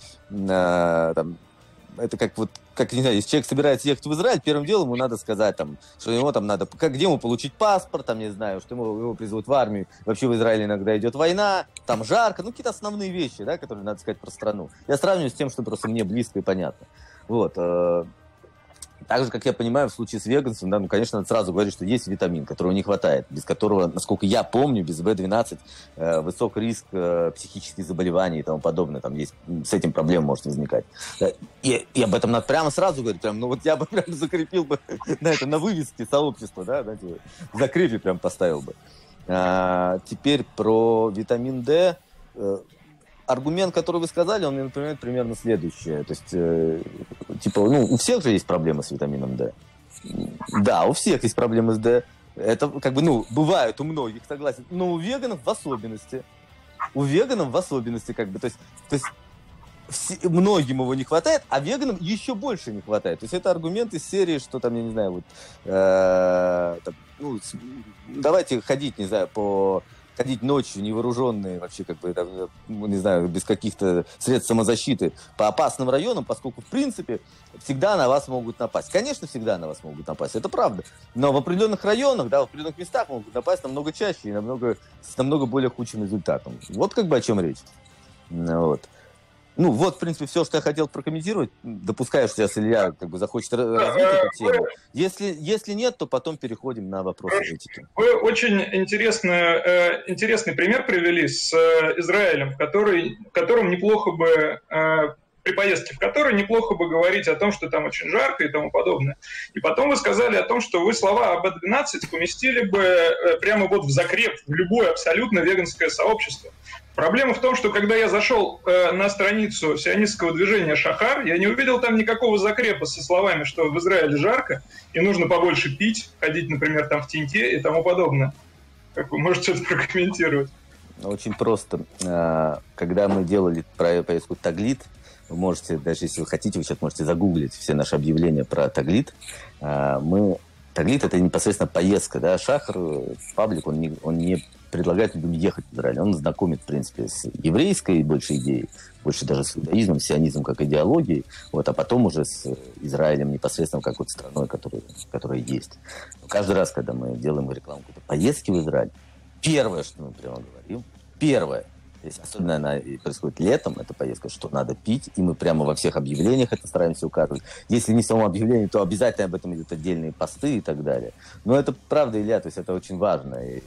это как, не знаю, если человек собирается ехать в Израиль, первым делом ему надо сказать, что ему там надо, где ему получить паспорт, не знаю, что его призовут в армию, вообще в Израиле иногда идет война, там жарко, какие-то основные вещи, да, которые надо сказать про страну. Я сравниваю с тем, что просто мне близко и понятно. Вот. Так же, как я понимаю, в случае с веганством, да, конечно, надо сразу говорить, что есть витамин, которого не хватает, без которого, насколько я помню, без B12 высок риск психических заболеваний и тому подобное, там есть, с этим проблемы может возникать. И об этом надо прямо сразу говорить, я бы прям закрепил бы на вывеске сообщества, да, закрепе прям поставил бы. Теперь про витамин D. Аргумент, который вы сказали, он мне напоминает примерно следующее. То есть, у всех же есть проблемы с витамином D. Да, у всех есть проблемы с D. Это, бывает у многих, согласен. Но у веганов в особенности. То есть многим его не хватает, а веганам еще больше не хватает. То есть это аргумент из серии, что там, я не знаю, давайте ходить, не знаю, ходить ночью невооруженные, вообще, не знаю, без каких-то средств самозащиты по опасным районам, поскольку, в принципе, всегда на вас могут напасть. Конечно, всегда на вас могут напасть, это правда. Но в определенных районах, да, в определенных местах могут напасть намного чаще и с намного более худшим результатом. Вот о чем речь. Вот. В принципе, все, что я хотел прокомментировать. Допускаю, что сейчас Илья захочет развить эту тему. Если нет, то потом переходим на вопросы этики. Вы очень интересный пример привели с Израилем, в котором неплохо бы при поездке в который неплохо бы говорить о том, что там очень жарко и тому подобное. И потом вы сказали о том, что вы слова об B12 поместили бы прямо вот в закреп, в любое абсолютно веганское сообщество. Проблема в том, что когда я зашел на страницу сионистского движения «Шахар», я не увидел там никакого закрепа со словами, что в Израиле жарко и нужно побольше пить, ходить, например, там в теньке и тому подобное. Как вы можете это прокомментировать? Очень просто. Когда мы делали поездку «Таглит», вы можете, даже если вы хотите, вы сейчас можете загуглить все наши объявления про Таглит. Таглит – это непосредственно поездка, да, Шахар, паблик, он не предлагает людям ехать в Израиль. Он знакомит, в принципе, с еврейской больше идеей, больше даже с иудаизмом, сионизмом как идеологией, а потом уже с Израилем непосредственно как страной, которая есть. Но каждый раз, когда мы делаем рекламу какой-то поездки в Израиль, первое, что мы прямо говорим, особенно она происходит летом, эта поездка, что надо пить, и мы прямо во всех объявлениях это стараемся указывать. Если не в самом объявлении, то обязательно об этом идут отдельные посты и так далее. Но это правда, Илья, то есть это очень важно. И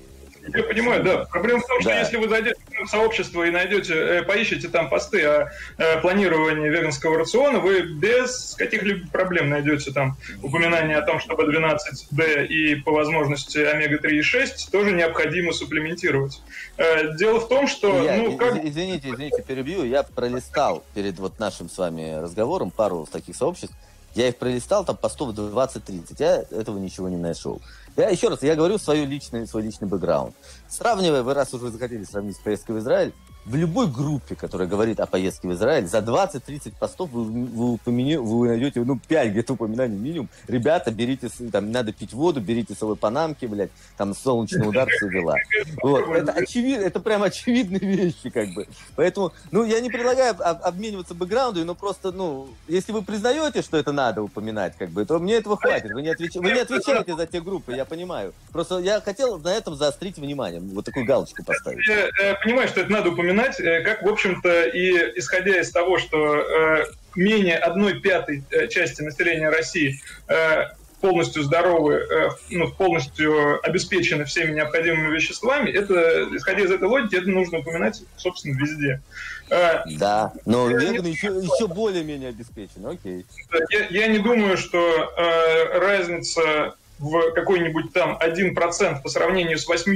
Я понимаю, да. Проблема в том, что Да. если вы зайдете в сообщество и найдете, поищете там посты о планировании веганского рациона, вы без каких-либо проблем найдете там упоминание о том, что B12D и по возможности омега-3 и 6 тоже необходимо суплементировать. Дело в том, что... Извините, перебью. Я пролистал перед вот нашим с вами разговором пару таких сообществ. Я их пролистал, там постов 20-30. Я этого ничего не нашел. Еще раз, я говорю свой личный бэкграунд. Сравнивая, вы раз уже захотели сравнить с поездкой в Израиль, в любой группе, которая говорит о поездке в Израиль, за 20-30 постов вы найдете, 5 где-то упоминаний минимум. Ребята, берите, там, надо пить воду, берите с собой панамки, блядь, там, солнечный удар, все дела. Вот. Это прям очевидные вещи, как бы. Поэтому, я не предлагаю обмениваться бэкграундом, но просто, если вы признаете, что это надо упоминать, как бы, то мне этого хватит. Вы не отвечаете за те группы, я понимаю. Просто я хотел на этом заострить внимание, вот такую галочку поставить. Я понимаю, что это надо упоминать, как, в общем-то, и исходя из того, что менее 1/5 части населения России полностью здоровы, полностью обеспечены всеми необходимыми веществами, это, исходя из этой логики, это нужно упоминать, собственно, везде. Да, но веганы еще более-менее обеспечены, окей. Я не думаю, что разница в какой-нибудь там 1% по сравнению с 80%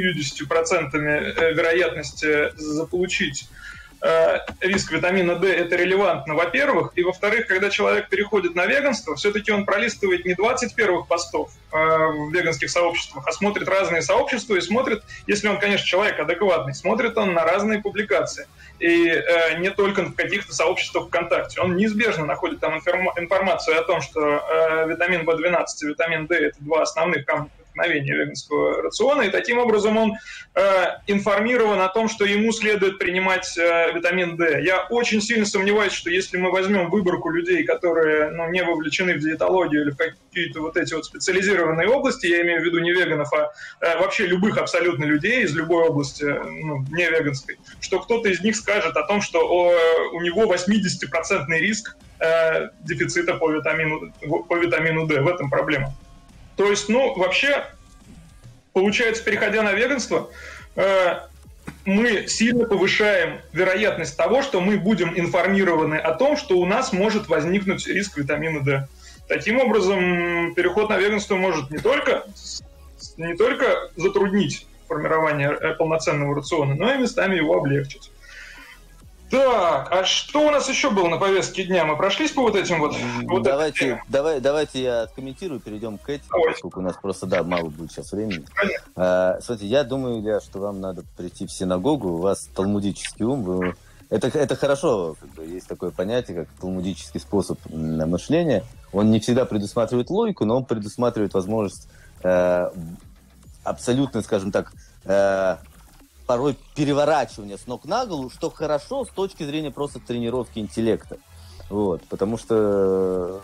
вероятности заполучить риск витамина D, это релевантно, во-первых. И, во-вторых, когда человек переходит на веганство, все-таки он пролистывает не 20 первых постов в веганских сообществах, а смотрит разные сообщества и смотрит, если он, конечно, человек адекватный, смотрит он на разные публикации. И не только в каких-то сообществах ВКонтакте. Он неизбежно находит там информацию о том, что витамин В12 и витамин D – это два основных камня преткновения веганского рациона, и таким образом он информирован о том, что ему следует принимать витамин D. Я очень сильно сомневаюсь, что если мы возьмем выборку людей, которые не вовлечены в диетологию или в какие-то вот эти вот специализированные области, я имею в виду не веганов, а вообще любых абсолютно людей из любой области, не веганской, что кто-то из них скажет о том, что у него 80% риск дефицита по витамину D. В этом проблема. То есть, вообще, получается, переходя на веганство, мы сильно повышаем вероятность того, что мы будем информированы о том, что у нас может возникнуть риск витамина D. Таким образом, переход на веганство может не только затруднить формирование полноценного рациона, но и местами его облегчить. Так, а что у нас еще было на повестке дня? Мы прошлись по вот этим вот... Давайте я откомментирую, перейдем к этике, поскольку у нас просто, мало будет сейчас времени. Смотрите, я думаю, Илья, что вам надо прийти в синагогу, у вас талмудический ум, это хорошо, есть такое понятие, как талмудический способ мышления. Он не всегда предусматривает логику, но он предусматривает возможность абсолютно, скажем так, порой переворачивание с ног на голову, что хорошо с точки зрения просто тренировки интеллекта. Вот, потому что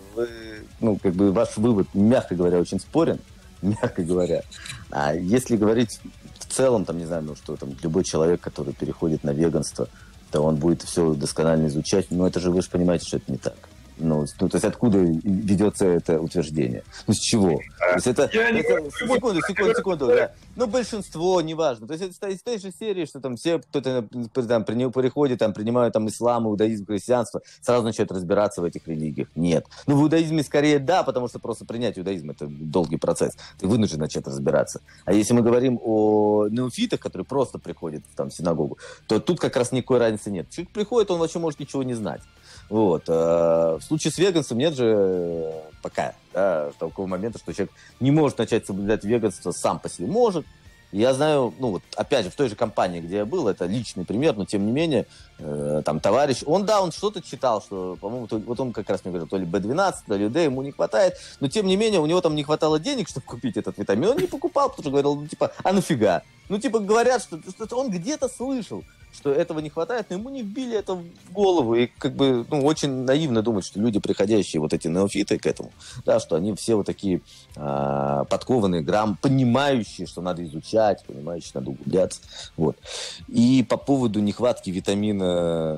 ваш вывод, мягко говоря, очень спорен, мягко говоря. А если говорить в целом, что любой человек, который переходит на веганство, то он будет все досконально изучать, но вы же понимаете, что это не так. То есть откуда ведется это утверждение? С чего? То есть секунду, да. Большинство, неважно. То есть это из той же серии, что все, кто-то приходит, принимают ислам, иудаизм, христианство, сразу начинают разбираться в этих религиях. Нет. В иудаизме скорее да, потому что просто принять иудаизм – это долгий процесс. Ты вынужден начать разбираться. А если мы говорим о неофитах, которые просто приходят в синагогу, то тут как раз никакой разницы нет. Человек приходит, он вообще может ничего не знать. Вот. В случае с веганством нет же пока такого момента, что человек не может начать соблюдать веганство сам по себе. Может. Я знаю, опять же, в той же компании, где я был, это личный пример, но тем не менее, товарищ, он что-то читал, что, по-моему, вот он как раз мне говорил, то ли B12, то ли D, ему не хватает, но тем не менее, у него не хватало денег, чтобы купить этот витамин, он не покупал, потому что говорил, а нафига? Говорят, что он где-то слышал, что этого не хватает, но ему не вбили это в голову. И очень наивно думать, что люди, приходящие вот эти неофиты к этому, что они все вот такие подкованные, понимающие, что надо изучать, понимающие, что надо углубляться. Вот. И по поводу нехватки витамина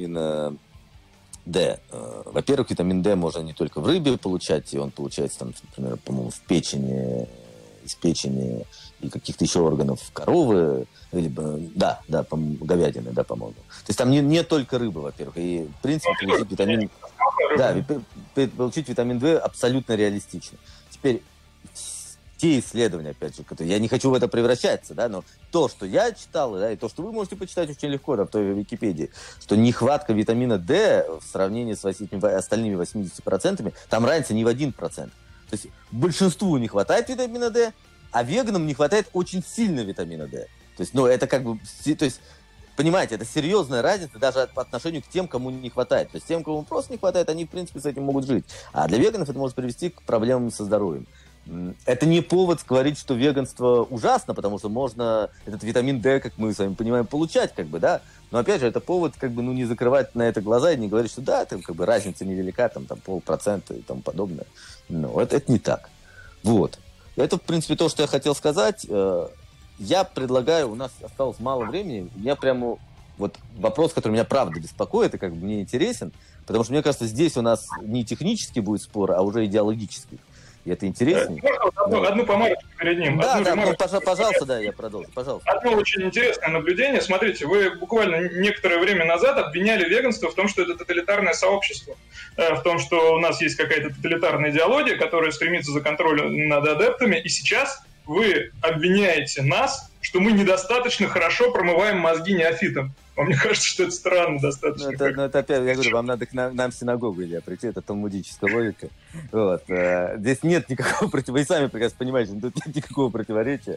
D. Во-первых, витамин D можно не только в рыбе получать, и он получается, например, по-моему, в печени из печени и каких-то еще органов коровы, либо, говядины, да, по-моему. То есть там не только рыба, во-первых, и, в принципе, получить витамин D абсолютно реалистично. Теперь, те исследования, опять же, которые, я не хочу в это превращаться, да, но то, что я читал, да, и то, что вы можете почитать очень легко, да, в той Википедии, что нехватка витамина D в сравнении с остальными 80%, там разница не в 1%. То есть большинству не хватает витамина D, а веганам не хватает очень сильно витамина D. То есть, это как бы, то есть, понимаете, это серьезная разница даже по отношению к тем, кому не хватает. То есть тем, кому просто не хватает, они, в принципе, с этим могут жить. А для веганов это может привести к проблемам со здоровьем. Это не повод говорить, что веганство ужасно, потому что можно этот витамин D, как мы с вами понимаем, получать, как бы, да. Но опять же, это повод, как бы, не закрывать на это глаза и не говорить, что да, там, как бы, разница невелика, там 0,5% и тому подобное. Но это не так. Вот. Это, в принципе, то, что я хотел сказать. Я предлагаю, у нас осталось мало времени, я прямо вот вопрос, который меня правда беспокоит и как бы мне интересен, потому что мне кажется, здесь у нас не технический будет спор, а уже идеологический. И это интереснее. Можно одну помарочку перед ним? Пожалуйста, да, я продолжу. Пожалуйста. Одно очень интересное наблюдение. Смотрите, вы буквально некоторое время назад обвиняли веганство в том, что это тоталитарное сообщество, в том, что у нас есть какая-то тоталитарная идеология, которая стремится за контроль над адептами, и сейчас вы обвиняете нас, что мы недостаточно хорошо промываем мозги неофитам. Вам не кажется, что это странно достаточно? Это опять, я говорю, вам надо к нам в синагогу, Илья, прийти, это талмудическая логика. Вот. Здесь нет никакого противоречия, вы сами прекрасно понимаете, тут нет никакого противоречия.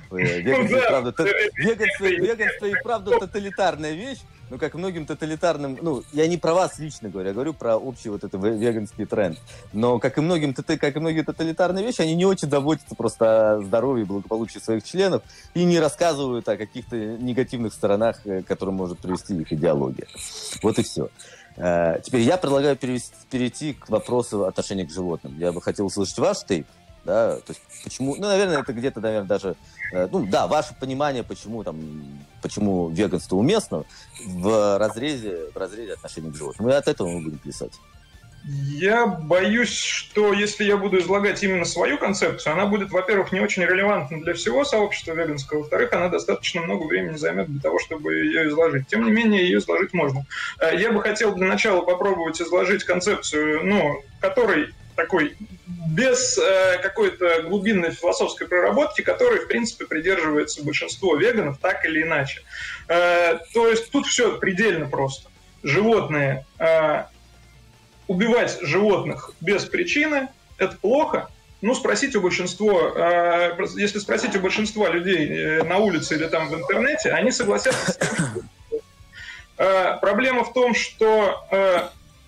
Веганство и правда тоталитарная вещь, но как многим тоталитарным, я не про вас лично говорю, я говорю про общий вот этот веганский тренд. Но как и многие тоталитарные вещи, они не очень заботятся просто о здоровье и благополучии своих членов и не рассказывают о каких-то негативных сторонах, к которым может привести их идеология. Вот и все. Теперь я предлагаю перейти к вопросу отношения к животным. Я бы хотел услышать ваш тейп. Да, то есть почему, наверное, это где-то, наверное, даже, ваше понимание, почему веганство уместно в разрезе отношений к животным. И от этого мы будем плясать. Я боюсь, что если я буду излагать именно свою концепцию, она будет, во-первых, не очень релевантна для всего сообщества веганского, во-вторых, она достаточно много времени займет для того, чтобы ее изложить. Тем не менее, ее изложить можно. Я бы хотел для начала попробовать изложить концепцию, которой такой без какой-то глубинной философской проработки, которой, в принципе, придерживается большинство веганов, так или иначе. То есть тут все предельно просто. Животные... Убивать животных без причины – это плохо. Спросите у большинства, если спросить у большинства людей на улице или там в интернете, они согласятся с тем, что проблема в том, что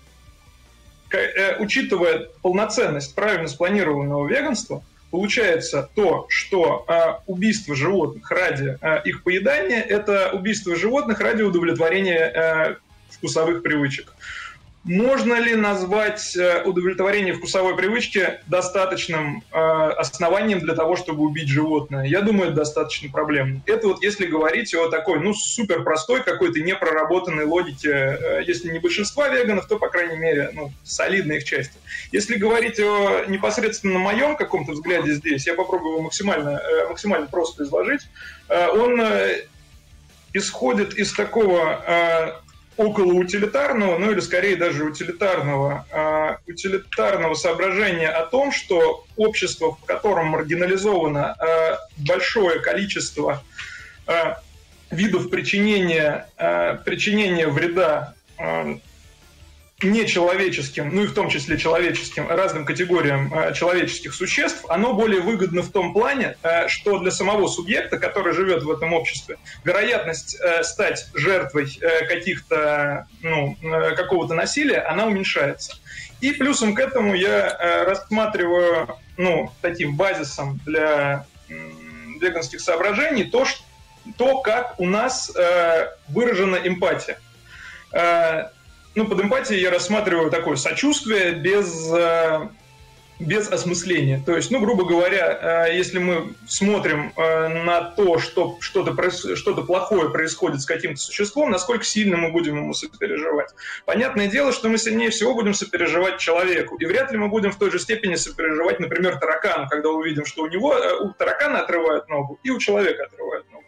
учитывая полноценность правильно спланированного веганства, получается то, что убийство животных ради их поедания – это убийство животных ради удовлетворения вкусовых привычек. Можно ли назвать удовлетворение вкусовой привычки достаточным основанием для того, чтобы убить животное? Я думаю, это достаточно проблемно. Это вот если говорить о такой, супер простой какой-то непроработанной логике, если не большинства веганов, то, по крайней мере, солидной их части. Если говорить о непосредственно моем каком-то взгляде здесь, я попробую его максимально просто изложить. Он исходит из такого... околоутилитарного, или скорее даже утилитарного соображения о том, что общество, в котором маргинализовано большое количество видов причинения вреда нечеловеческим, и в том числе человеческим, разным категориям человеческих существ, оно более выгодно в том плане, что для самого субъекта, который живет в этом обществе, вероятность стать жертвой какого-то насилия, она уменьшается. И плюсом к этому я рассматриваю, таким базисом для веганских соображений то, как у нас выражена эмпатия. Под эмпатией я рассматриваю такое сочувствие без без осмысления. То есть, ну, грубо говоря, если мы смотрим на то, что что-то плохое происходит с каким-то существом, насколько сильно мы будем ему сопереживать. Понятное дело, что мы сильнее всего будем сопереживать человеку. И вряд ли мы будем в той же степени сопереживать, например, таракану, когда увидим, что у таракана отрывают ногу и у человека отрывают ногу.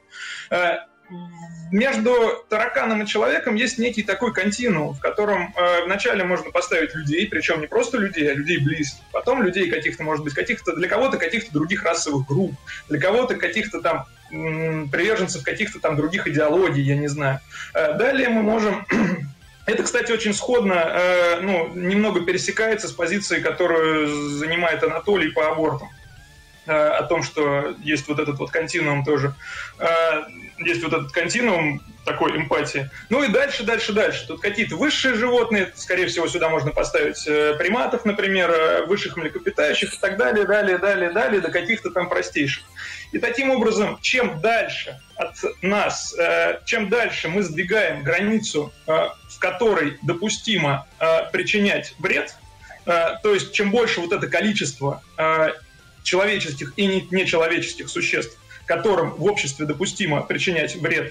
Между тараканом и человеком есть некий такой континуум, в котором вначале можно поставить людей, причем не просто людей, а людей близких, потом людей каких-то, может быть, для кого-то каких-то других расовых групп, для кого-то каких-то там приверженцев каких-то там других идеологий, я не знаю. Далее мы можем... Это, кстати, очень сходно, немного пересекается с позицией, которую занимает Анатолий по абортам. О том, что есть вот этот вот континуум тоже. Есть вот этот континуум такой эмпатии. Ну и дальше. Тут какие-то высшие животные, скорее всего, сюда можно поставить приматов, например, высших млекопитающих и так далее, далее, до каких-то там простейших. И таким образом, чем дальше от нас, чем дальше мы сдвигаем границу, в которой допустимо причинять вред, то есть чем больше вот это количество человеческих и нечеловеческих существ, которым в обществе допустимо причинять вред,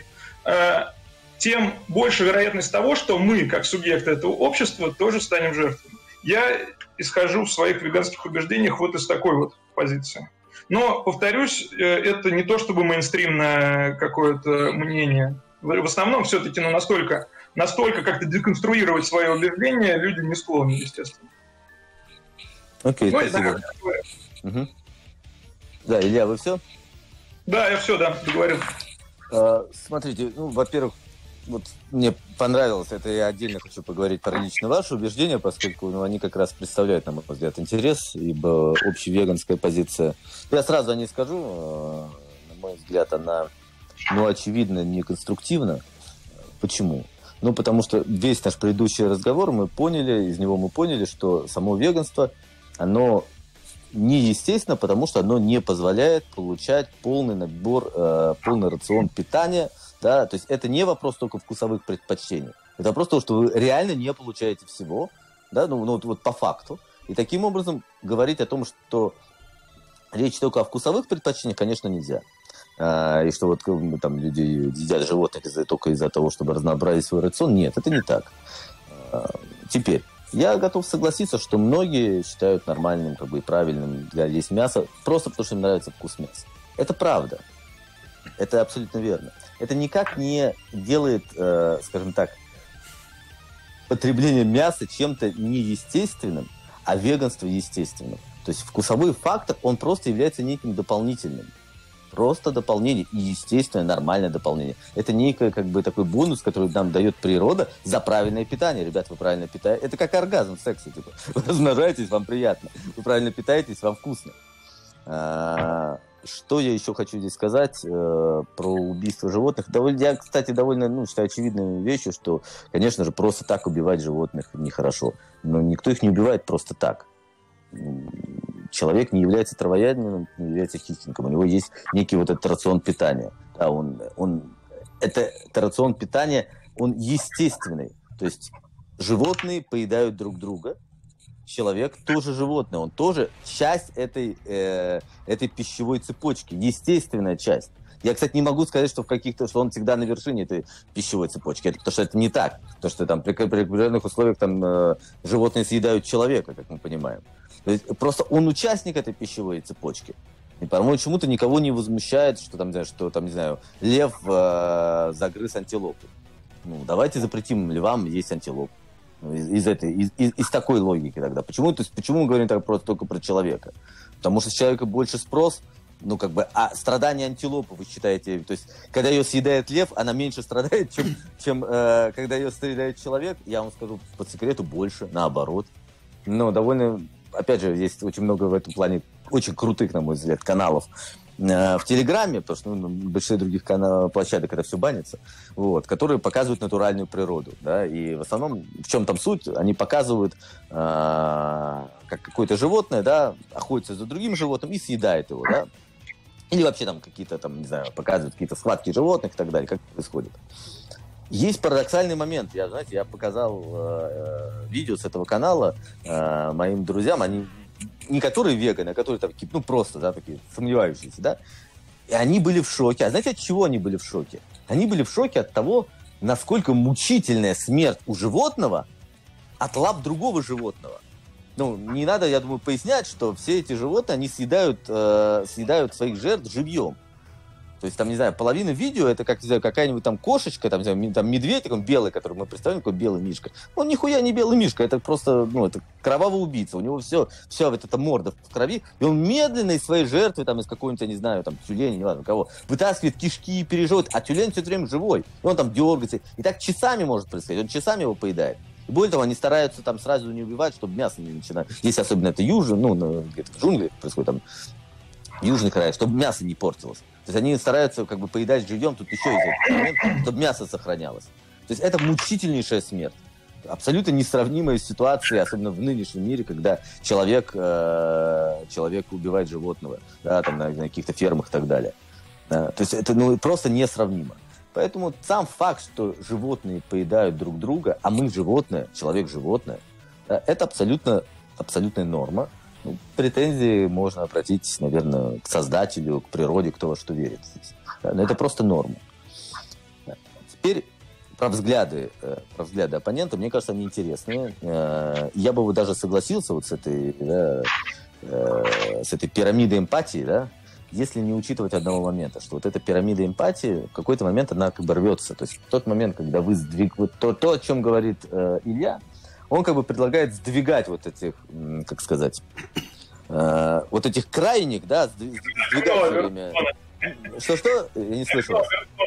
тем больше вероятность того, что мы, как субъекты этого общества, тоже станем жертвами. Я исхожу в своих веганских убеждениях вот из такой вот позиции. Но, повторюсь, это не то чтобы мейнстримное какое-то мнение. В основном все-таки настолько как-то деконструировать свои убеждения люди не склонны, естественно. Окей, спасибо. Угу. Да, Илья, вы все? Да, я все, договорил. Смотрите, во-первых, вот мне понравилось, это я отдельно хочу поговорить про лично ваши убеждения, поскольку они как раз представляют, на мой взгляд, интерес, ибо общевеганская позиция. Я сразу о ней скажу, на мой взгляд, она, очевидно, неконструктивна. Почему? Потому что весь наш предыдущий разговор из него мы поняли, что само веганство, оно неестественно, потому что оно не позволяет получать полный набор, полный рацион питания. Да? То есть это не вопрос только вкусовых предпочтений. Это вопрос того, что вы реально не получаете всего, да? Вот по факту. И таким образом говорить о том, что речь только о вкусовых предпочтениях, конечно, нельзя. И что вот там люди едят животных только из-за того, чтобы разнообразить свой рацион. Нет, это не так. Теперь. Я готов согласиться, что многие считают нормальным и правильным есть мясо просто потому, что им нравится вкус мяса. Это правда. Это абсолютно верно. Это никак не делает, скажем так, потребление мяса чем-то неестественным, а веганство естественным. То есть вкусовой фактор, он просто является неким дополнительным. Просто дополнение. И естественное, нормальное дополнение. Это некий такой бонус, который нам дает природа за правильное питание. Ребята, вы правильно питаетесь. Это как оргазм в сексе. Вы размножаетесь, вам приятно. Вы правильно питаетесь, вам вкусно. Что я еще хочу здесь сказать про убийство животных? Я, кстати, довольно считаю очевидной вещью, что, конечно же, просто так убивать животных нехорошо. Но никто их не убивает просто так. Человек не является травоядным, не является хищником. У него есть некий вот этот рацион питания. Да, это рацион питания, он естественный. То есть животные поедают друг друга. Человек тоже животное. Он тоже часть этой пищевой цепочки. Естественная часть. Я, кстати, не могу сказать, что что он всегда на вершине этой пищевой цепочки. Потому что это не так. Потому что там при определенных условиях животные съедают человека, как мы понимаем. То есть просто он участник этой пищевой цепочки. И, по-моему, почему-то никого не возмущает, что лев загрыз антилопу. Давайте запретим львам есть антилопу. Из такой логики тогда. Почему мы говорим так только про человека? Потому что с человека больше спрос, а страдания антилопы, вы считаете, то есть, когда ее съедает лев, она меньше страдает, чем когда ее съедает человек, я вам скажу по секрету, больше, наоборот. Довольно... Опять же, есть очень много в этом плане очень крутых, на мой взгляд, каналов в Телеграме, потому что на большинстве других площадок это все банится, которые показывают натуральную природу. Да, и в основном, в чем там суть, они показывают, как какое-то животное охотится за другим животным и съедает его. Да? Или вообще показывают какие-то схватки животных и так далее, как это происходит. Есть парадоксальный момент. Я показал видео с этого канала моим друзьям. Они не которые веганы, а которые там, ну, просто, да, такие сомневающиеся, да, и они были в шоке. А знаете, от чего они были в шоке? Они были в шоке от того, насколько мучительная смерть у животного от лап другого животного. Ну, не надо, я думаю, пояснять, что все эти животные, они съедают своих жертв живьем. То есть, там, не знаю, половина видео, это как, не знаю, какая-нибудь там кошечка, там, не знаю, там медведь, такой белый, который мы представляем, такой белый мишка. Он нихуя не белый мишка, это просто, ну, это кровавый убийца. У него все вот эта морда в крови, и он медленно из своей жертвы, там, из какого-нибудь, я не знаю, там, тюленя, не ладно, кого, вытаскивает кишки и переживает, а тюлень все время живой. И он там дергается. И так часами может происходить, он часами его поедает. И более того, они стараются там сразу не убивать, чтобы мясо не начинать. Здесь особенно это южно, ну, где-то в джунглях происходит, там, южный край, чтобы мясо не портилось. То есть они стараются как бы поедать живьем, тут еще есть момент, чтобы мясо сохранялось. То есть это мучительнейшая смерть. Абсолютно несравнимая ситуация, особенно в нынешнем мире, когда человек убивает животного, да, там, на каких-то фермах и так далее. Да, то есть это, ну, просто несравнимо. Поэтому сам факт, что животные поедают друг друга, а мы животное, человек-животное, да, это абсолютная норма. Ну, претензии можно обратить, наверное, к создателю, к природе, кто во что верит здесь. Да, но это просто норма. Да. Теперь про взгляды оппонента. Мне кажется, они интересные. Я бы даже согласился вот с этой пирамидой эмпатии, да, если не учитывать одного момента, что вот эта пирамида эмпатии в какой-то момент она как бы рвется. То есть в тот момент, когда вы сдвигаете... То, о чем говорит Илья, он как бы предлагает сдвигать вот этих, как сказать, вот этих крайних, да, сдвигать все время. Что? Я не слышал.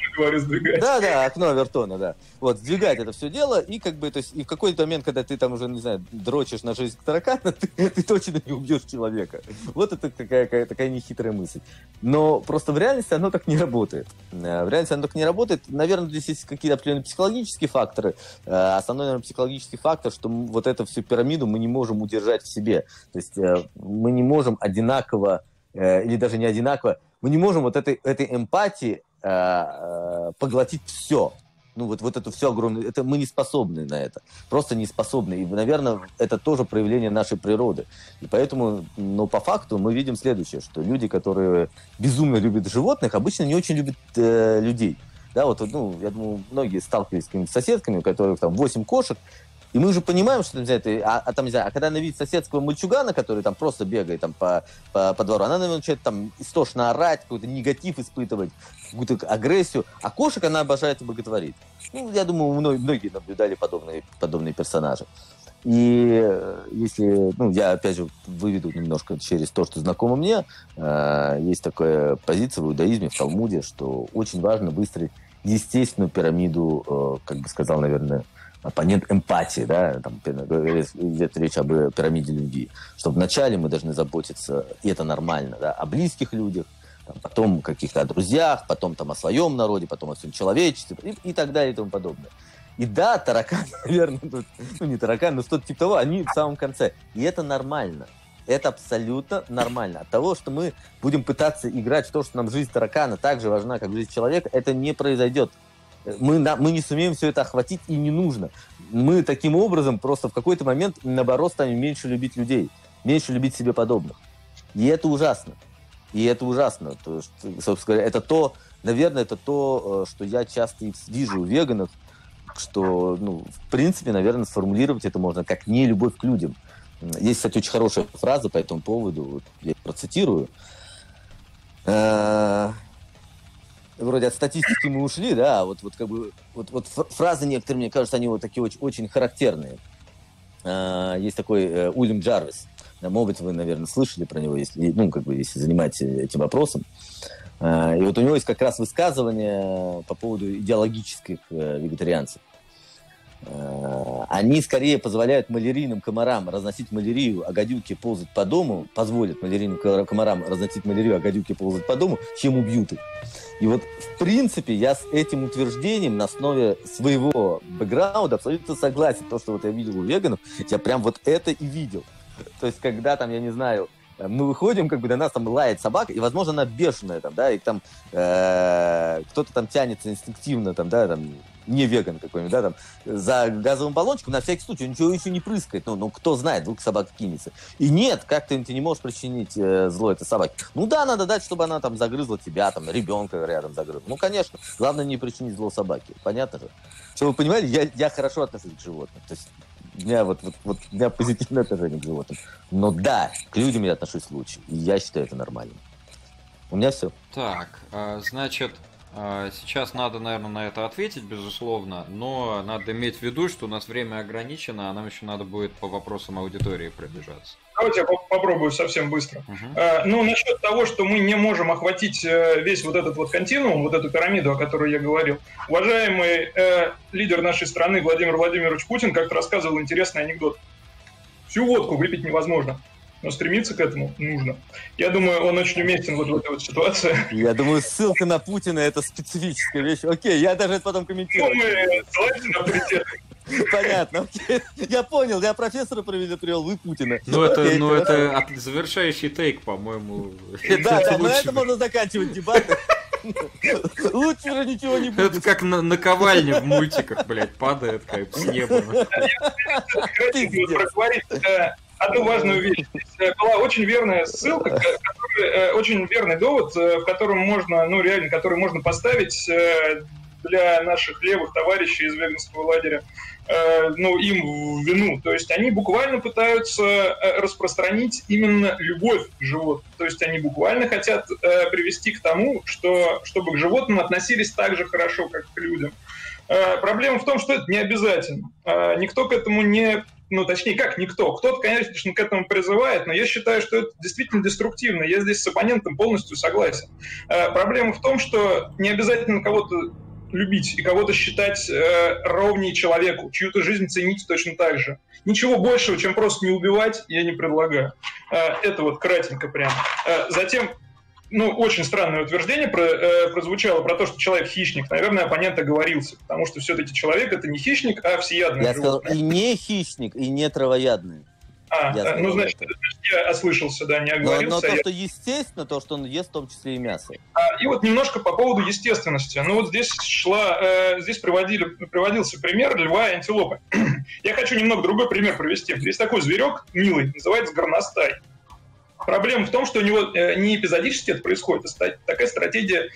Да, окно Авертона, да. Вот, сдвигать это все дело, и как бы, то есть, и в какой-то момент, когда ты там уже, не знаю, дрочишь на жизнь таракана, ты точно не убьешь человека. Вот это такая нехитрая мысль. Но просто в реальности оно так не работает. Наверное, здесь есть какие-то определенные психологические факторы. Основной, наверное, психологический фактор, что вот эту всю пирамиду мы не можем удержать в себе. То есть мы не можем одинаково, или даже не одинаково, мы не можем вот этой эмпатии поглотить все. Ну, вот это все огромное. Это мы не способны на это. Просто не способны. И, наверное, это тоже проявление нашей природы. И поэтому, но по факту мы видим следующее, что люди, которые безумно любят животных, обычно не очень любят людей. Да, вот, ну, я думаю, многие сталкивались с какими-то соседками, у которых там 8 кошек, и мы уже понимаем, что когда она видит соседского мальчугана, который там просто бегает там, по двору, она, наверное, начинает там истошно орать, какой-то негатив испытывать, какую-то агрессию, а кошек она обожает и боготворит. Ну, я думаю, многие наблюдали подобные персонажи. И если, ну, я опять же выведу немножко через то, что знакомо мне, есть такая позиция в иудаизме, в Талмуде, что очень важно выстроить естественную пирамиду, как бы сказал, наверное, оппонент эмпатии, да, там идет речь об пирамиде любви, что вначале мы должны заботиться, и это нормально, да, о близких людях, там, потом каких-то о друзьях, потом там о своем народе, потом о всем человечестве и так далее и тому подобное. И да, тараканы, наверное, ну не тараканы, но что-то типа того, они в самом конце. И это нормально. Это абсолютно нормально. От того, что мы будем пытаться играть в то, что нам жизнь таракана так же важна, как жизнь человека, это не произойдет. Мы не сумеем все это охватить, и не нужно. Мы таким образом просто в какой-то момент, наоборот, станем меньше любить людей, меньше любить себе подобных. И это ужасно. То есть, собственно говоря, наверное, это то, что я часто вижу у веганов, что, ну, в принципе, наверное, сформулировать это можно как нелюбовь к людям. Есть, кстати, очень хорошая фраза по этому поводу, вот, я процитирую. Вроде от статистики мы ушли, да, вот как бы вот фразы некоторые, мне кажется, они вот такие очень, очень характерные. Есть такой Уильям Джарвис. Может быть, вы, наверное, слышали про него, если занимаетесь этим вопросом. И вот у него есть как раз высказывание по поводу идеологических вегетарианцев. Они скорее позволяют малярийным комарам разносить малярию, а гадюки ползать по дому, позволят малярийным комарам разносить малярию, а гадюки ползать по дому, чем убьют их. И вот, в принципе, я с этим утверждением на основе своего бэкграунда абсолютно согласен. То, что вот я видел у веганов, я прям вот это и видел. То есть, когда там, я не знаю, мы выходим, как бы до нас там лает собака, и, возможно, она бешеная, там, да, и там кто-то там тянется инстинктивно, там, да, там, не веган какой-нибудь, да, там, за газовым баллончиком, на всякий случай, он ничего еще не прыскает, ну, кто знает, вдруг собака кинется. И нет, как ты не можешь причинить зло этой собаке. Ну да, надо дать, чтобы она там загрызла тебя, там, ребенка рядом загрызла. Ну, конечно, главное не причинить зло собаке, понятно же. Чтобы вы понимали, я хорошо отношусь к животным, то есть у меня у меня позитивное отношение к животным. Но да, к людям я отношусь лучше, и я считаю это нормальным. У меня все. Так, значит, сейчас надо, наверное, на это ответить, безусловно, но надо иметь в виду, что у нас время ограничено, а нам еще надо будет по вопросам аудитории пробежаться. Давайте я попробую совсем быстро. Ну, насчет того, что мы не можем охватить весь вот этот вот континуум, вот эту пирамиду, о которой я говорил. Уважаемый лидер нашей страны Владимир Владимирович Путин как-то рассказывал интересный анекдот. Всю водку выпить невозможно, но стремиться к этому нужно. Я думаю, он очень уместен вот в этой вот ситуации. Я думаю, ссылка на Путина — это специфическая вещь. Окей, я даже это потом комментирую. Ну, мы ссылаемся на авторитет. Понятно, окей. Я понял, я профессора привел, вы Путина. Ну, это завершающий тейк, по-моему. Да, на этом можно заканчивать дебаты. Лучше уже ничего не будет. Это как наковальня в мультиках, блядь, падает как с неба. Проговорить одну важную вещь. Здесь была очень верная ссылка, очень верный довод, в котором можно, ну реально, который можно поставить для наших левых товарищей из веганского лагеря, ну, им в вину. То есть они буквально пытаются распространить именно любовь к животным. То есть они буквально хотят привести к тому, чтобы к животным относились так же хорошо, как к людям. Проблема в том, что это не обязательно. Никто к этому не... Ну, точнее, как никто. Кто-то, конечно, к этому призывает, но я считаю, что это действительно деструктивно. Я здесь с оппонентом полностью согласен. Проблема в том, что не обязательно кого-то любить и кого-то считать ровнее человеку, чью-то жизнь ценить точно так же. Ничего большего, чем просто не убивать, я не предлагаю. Это вот кратенько прямо. Затем, ну, очень странное утверждение прозвучало про то, что человек хищник. Наверное, оппонент оговорился, потому что все-таки человек — это не хищник, а всеядный животное. Я сказал, и не хищник, и не травоядный. Ну, значит, я ослышался, да, не оговорился. Но то, что естественно, то, что он ест, в том числе и мясо. И вот немножко по поводу естественности. Ну, вот здесь приводился пример льва и антилопы. Я хочу немного другой пример привести. Есть такой зверек милый, называется горностай. Проблема в том, что у него не эпизодически это происходит, а такая стратегия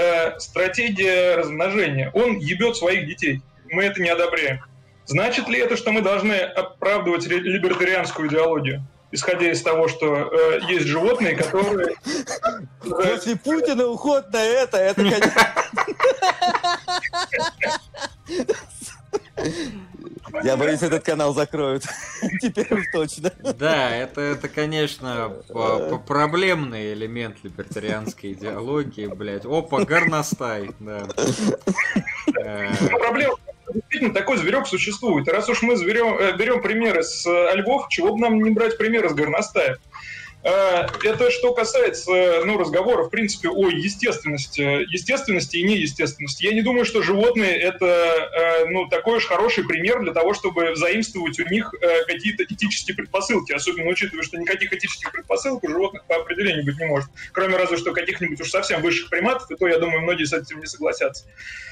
размножения. Он ебет своих детей. Мы это не одобряем. Значит ли это, что мы должны оправдывать либертарианскую идеологию, исходя из того, что есть животные, которые... После Путина уход на это, конечно... Я боюсь, этот канал закроют. Теперь уж точно. Да, это конечно, проблемный элемент либертарианской идеологии, блядь. Опа, горностай, да. Проблема, действительно, такой зверек существует. И раз уж мы берем примеры с львов, чего бы нам не брать примеры с горностаев? Это что касается разговора, в принципе, о естественности и неестественности. Я не думаю, что животные — это такой уж хороший пример для того, чтобы заимствовать у них какие-то этические предпосылки, особенно учитывая, что никаких этических предпосылок у животных по определению быть не может, кроме разве что каких-нибудь уж совсем высших приматов, и то, я думаю, многие с этим не согласятся.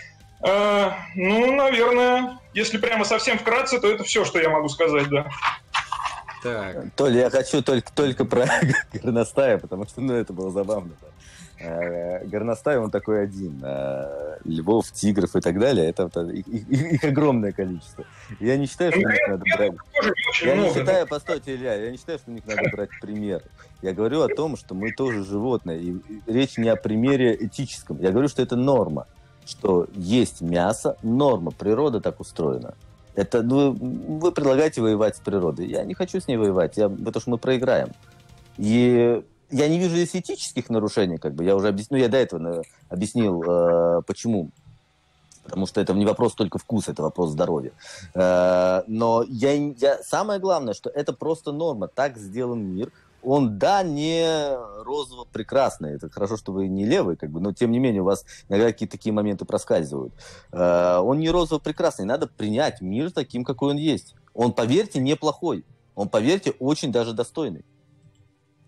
Наверное, если прямо совсем вкратце, то это все, что я могу сказать, да. Так. Толя, я хочу только про горностая, потому что, это было забавно. Да. Горностай, он такой один. Львов, тигров и так далее, их огромное количество. Я не считаю, что у них надо брать... Постойте, Илья, я не считаю, что у них надо брать пример. Я говорю о том, что мы тоже животные. И речь не о примере этическом. Я говорю, что это норма. Что есть мясо, норма, природа так устроена. Это вы предлагаете воевать с природой. Я не хочу с ней воевать, потому что мы проиграем. И я не вижу здесь этических нарушений, я уже объяснил, я до этого объяснил, почему. Потому что это не вопрос только вкуса, это вопрос здоровья. Но самое главное, что это просто норма. Так сделан мир. Он, не розово-прекрасный. Это хорошо, что вы не левый, но тем не менее у вас иногда какие-то такие моменты проскальзывают. Он не розово-прекрасный. Надо принять мир таким, какой он есть. Он, поверьте, неплохой. Он, поверьте, очень даже достойный.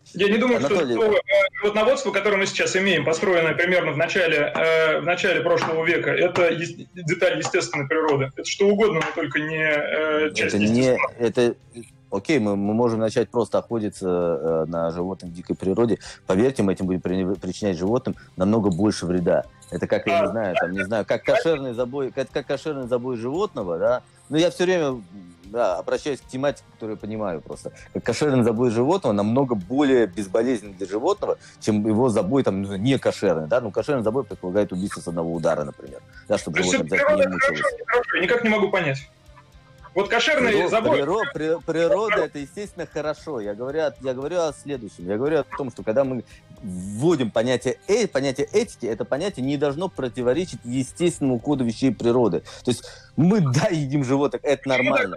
Я не думаю, Анатолий... что животноводство, которое мы сейчас имеем, построенное примерно в начале прошлого века, это деталь естественной природы. Это что угодно, но только не часть естественного. Окей, мы можем начать просто охотиться на животных в дикой природе. Поверьте, мы этим будем причинять животным намного больше вреда. Это как, я не знаю, как кошерный забой животного, да. Но я все время обращаюсь к тематике, которую я понимаю просто. Как кошерный забой животного намного более безболезненный для животного, чем его забой там не кошерный, да. Ну, кошерный забой предполагает убийство с одного удара, например. Да, чтобы животное обязательно не мучилось. Я никак не могу понять. Вот кошерный забой... Природа это, естественно, хорошо. Я говорю о следующем. Я говорю о том, что когда мы вводим понятие этики, это понятие не должно противоречить естественному ходу вещей природы. То есть мы, едим животных, это нормально.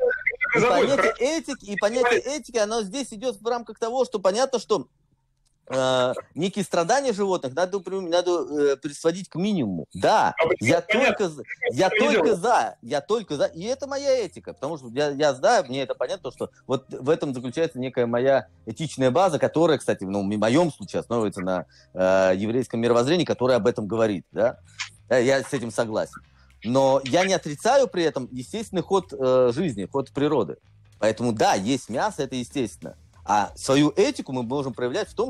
Понятие этики, оно здесь идет в рамках того, что понятно, что некие страдания животных надо сводить к минимуму. Да, я только за. И это моя этика, потому что я знаю, мне это понятно, что вот в этом заключается некая моя этичная база, которая, кстати, в моем случае основывается на еврейском мировоззрении, которое об этом говорит. Да? Я с этим согласен. Но я не отрицаю при этом естественный ход жизни, ход природы. Поэтому да, есть мясо, это естественно. А свою этику мы можем проявлять в том,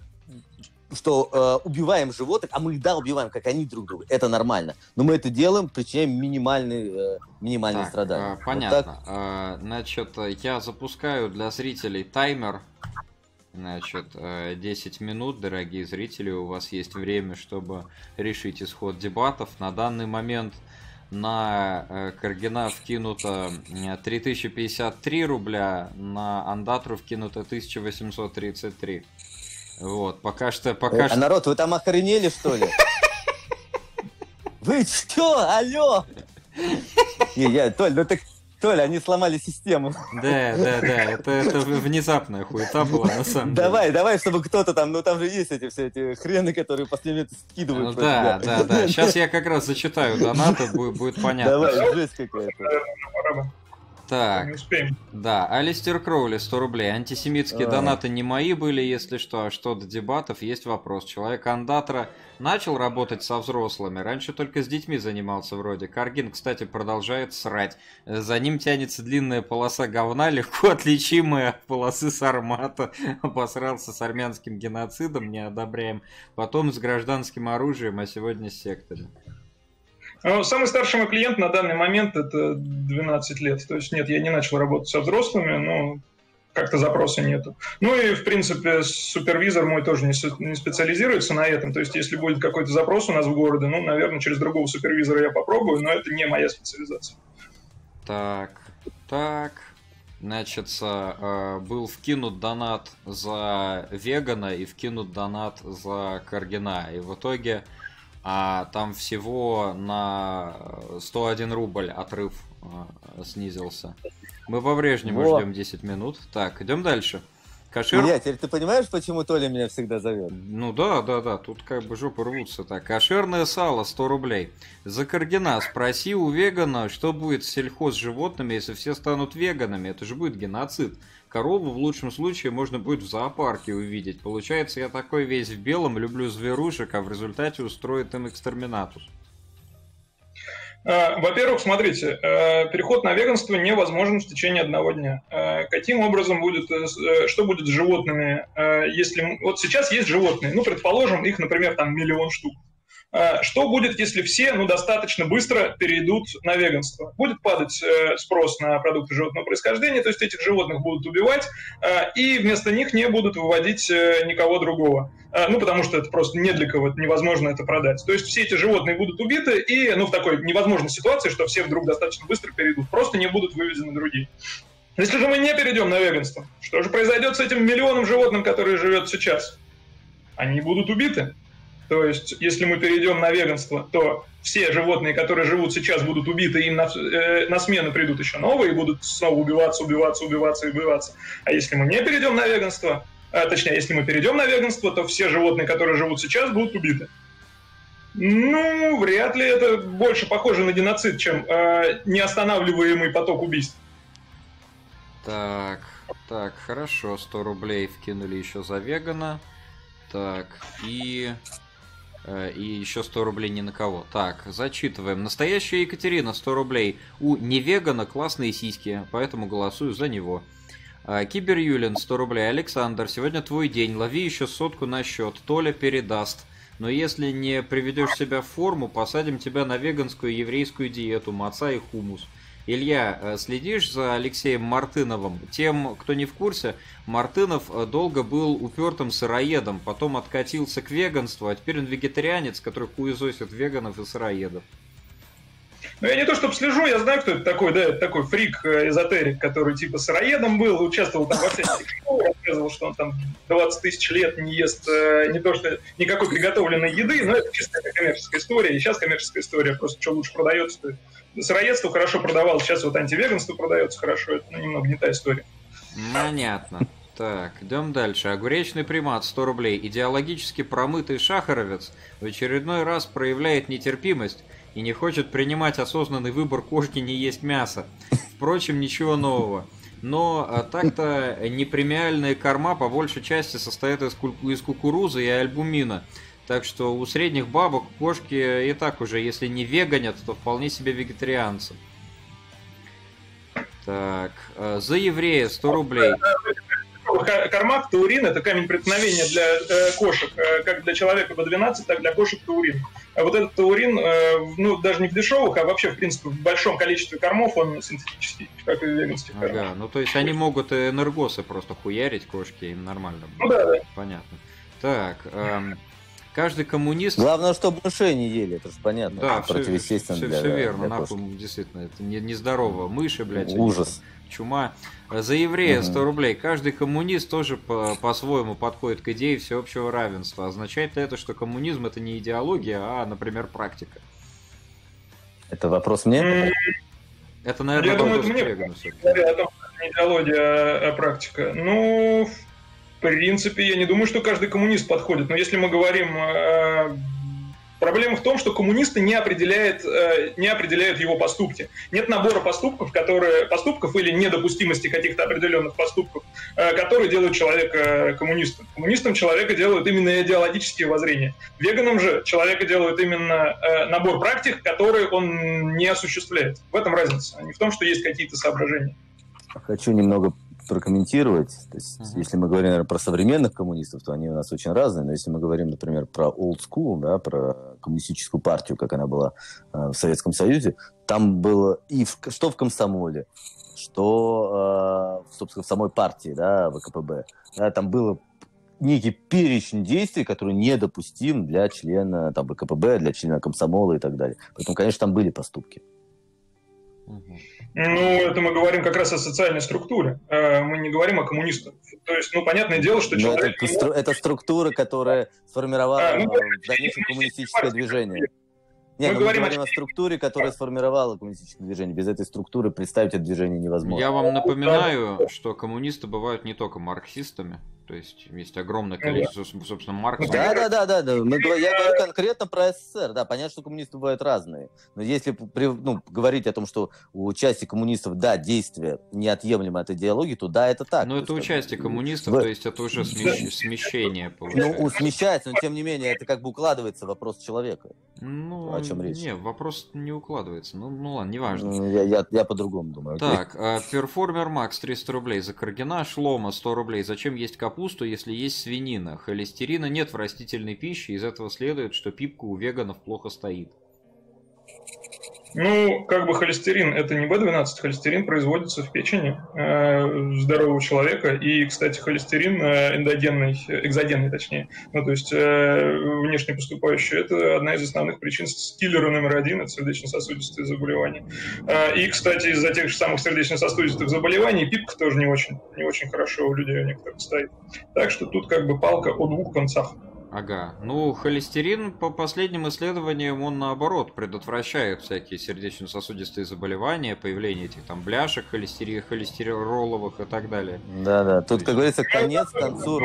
что убиваем животных, а мы их, убиваем, как они друг друга. Это нормально. Но мы это делаем, причиняем минимальные страдания. Понятно. Вот значит, я запускаю для зрителей таймер. Значит, 10 минут, дорогие зрители, у вас есть время, чтобы решить исход дебатов. На данный момент на Каргина вкинуто 3053 рубля, на Андатру вкинуто 1833. Вот, пока что... народ, вы там охренели, что ли? Вы что? Алло! Толя, они сломали систему. Да, это внезапная хуета была, на самом деле. Давай, чтобы кто-то там, там же есть все эти хрены, которые последние скидывают. Да. Сейчас я как раз зачитаю донаты, будет понятно. Давай, жесть какая-то. Так, да, Алистер Кроули, 100 рублей. Антисемитские донаты не мои были, если что. А что до дебатов, есть вопрос. Человек Андатра начал работать со взрослыми. Раньше только с детьми занимался вроде. Каргин, кстати, продолжает срать. За ним тянется длинная полоса говна, легко отличимая от полосы Сармата. Обосрался с армянским геноцидом, не одобряем. Потом с гражданским оружием, а сегодня с сектами. Самый старший мой клиент на данный момент это 12 лет. То есть нет, я не начал работать со взрослыми, но как-то запроса нету. Ну и, в принципе, супервизор мой тоже не специализируется на этом. То есть если будет какой-то запрос у нас в городе, наверное, через другого супервизора я попробую, но это не моя специализация. Так. Значит, был вкинут донат за вегана и вкинут донат за Каргина. И в итоге... там всего на 101 рубль отрыв снизился. Мы по-прежнему ждем 10 минут. Так, идем дальше. Теперь ты понимаешь, почему Толя меня всегда зовет? Ну да, тут как бы жопы рвутся. Так, кошерное сало 100 рублей. За Каргина спроси у вегана, что будет с сельхозживотными, если все станут веганами. Это же будет геноцид. Корову в лучшем случае можно будет в зоопарке увидеть. Получается, я такой весь в белом, люблю зверушек, а в результате устроит им экстерминатус. Во-первых, смотрите, переход на веганство невозможен в течение одного дня. Каким образом что будет с животными, если... Вот сейчас есть животные, предположим, их, например, там 1 миллион штук. Что будет, если все достаточно быстро перейдут на веганство? Будет падать спрос на продукты животного происхождения, то есть этих животных будут убивать, и вместо них не будут выводить никого другого. Потому что это просто не для кого, невозможно это продать. То есть все эти животные будут убиты, и в такой невозможной ситуации, что все вдруг достаточно быстро перейдут, просто не будут выведены другие. Если же мы не перейдем на веганство, что же произойдет с этим 1 миллионом животных, которые живет сейчас? Они будут убиты. То есть, если мы перейдем на веганство, то все животные, которые живут сейчас, будут убиты, им на смену придут еще новые и будут снова убиваться. А если мы не перейдем на веганство, если мы перейдем на веганство, то все животные, которые живут сейчас, будут убиты. Вряд ли это больше похоже на геноцид, чем неостанавливаемый поток убийств. Так, так, хорошо, 100 рублей вкинули еще за вегана. Так, и еще 100 рублей ни на кого. Так, зачитываем. Настоящая Екатерина, 100 рублей. У невегана классные сиськи, поэтому голосую за него. Кибер Юлин, 100 рублей. Александр, сегодня твой день, лови еще 100 на счет. Толя передаст. Но если не приведешь себя в форму, посадим тебя на веганскую еврейскую диету, маца и хумус. Илья, следишь за Алексеем Мартыновым? Тем, кто не в курсе, Мартынов долго был упертым сыроедом, потом откатился к веганству, а теперь он вегетарианец, который хуесосит веганов и сыроедов. Ну, я не то чтобы слежу, я знаю, кто это такой, да, это такой фрик-эзотерик, который типа сыроедом был, участвовал там во всяких шоу, рассказывал, что он там 20 тысяч лет не ест не то что никакой приготовленной еды, но это чисто коммерческая история, и сейчас коммерческая история, просто что лучше продается. Сыроедство хорошо продавалось, сейчас вот антивеганство продается хорошо, это немного не та история. Понятно. Так, идем дальше. Огуречный примат, 100 рублей. Идеологически промытый шахаровец в очередной раз проявляет нетерпимость и не хочет принимать осознанный выбор кошки не есть мясо. Впрочем, ничего нового. Но так-то непремиальные корма по большей части состоят из кукурузы и альбумина. Так что у средних бабок кошки и так уже, если не веганят, то вполне себе вегетарианцы. Так, за еврея 100 рублей. Кармак, таурин – это камень преткновения для кошек, как для человека B12, так и для кошек таурин. А вот этот таурин, ну, даже не в дешевых, а вообще, в принципе, в большом количестве кормов он синтетический, как и веганских кормов. Ага, ну то есть они могут энергосы просто хуярить, кошки, им нормально будет. Ну да. Понятно. Так, каждый коммунист... Главное, чтобы мышей не ели, это же понятно. Да, это противоестественно все верно, нахуй, действительно, это нездорово. Мыши, блядь, ужас. Чума. За еврея 100 рублей. Каждый коммунист тоже по-своему подходит к идее всеобщего равенства. Означает ли это, что коммунизм это не идеология, а, например, практика? Это вопрос мне? Это, наверное, я думаю, это мне не идеология, а практика. Ну, в принципе, я не думаю, что каждый коммунист подходит. Но если мы говорим... Проблема в том, что коммунисты не определяют его поступки. Нет набора поступков или недопустимости каких-то определенных поступков, которые делают человека коммунистом. Коммунистом человека делают именно идеологические воззрения. Веганом же человека делают именно набор практик, которые он не осуществляет. В этом разница, а не в том, что есть какие-то соображения. Хочу немного прокомментировать. То есть, если мы говорим, наверное, про современных коммунистов, то они у нас очень разные. Но если мы говорим, например, про old school, да, про коммунистическую партию, как она была в Советском Союзе, там было что в комсомоле, что, собственно, в самой партии, да, ВКПБ, да, там было некий перечень действий, который недопустим для члена там, ВКПБ, для члена комсомола и так далее. Поэтому, конечно, там были поступки. Ну, это мы говорим как раз о социальной структуре. Мы не говорим о коммунистах. То есть, ну, понятное дело, что человек... Это структура, которая сформировала в дальнейшем коммунистическое движение. Нет, мы говорим о структуре, которая сформировала коммунистическое движение. Без этой структуры представить это движение невозможно. Я вам напоминаю, что коммунисты бывают не только марксистами. То есть огромное количество, собственно, марксистов. Да. Я говорю конкретно про СССР. Да, понятно, что коммунисты бывают разные. Но если говорить о том, что у части коммунистов, да, действия неотъемлемы от идеологии, то да, это так. Но это участие коммунистов, то есть это уже смещение получается. Ну, смещается, но тем не менее, это как бы укладывается в вопрос человека. Ну, о чем речь? Не, вопрос не укладывается. Ну ладно, неважно. Я по-другому думаю. Так, перформер Макс 300 рублей. За Каргина Шлома 100 рублей. Зачем есть капусту, если есть свинина? Холестерина нет в растительной пище, из этого следует, что пипка у веганов плохо стоит. Ну, как бы холестерин, это не B12, холестерин производится в печени здорового человека, и, кстати, холестерин экзогенный точнее, ну, то есть внешне поступающий, это одна из основных причин киллера номер 1, это сердечно-сосудистые заболевания. И, кстати, из-за тех же самых сердечно-сосудистых заболеваний пипка тоже не очень хорошо у людей у некоторых стоит. Так что тут как бы палка о двух концах. Ага. Ну, холестерин, по последним исследованиям, он наоборот предотвращает всякие сердечно-сосудистые заболевания, появление этих там бляшек холестероловых и так далее. Да. Тут, как говорится, конец концу.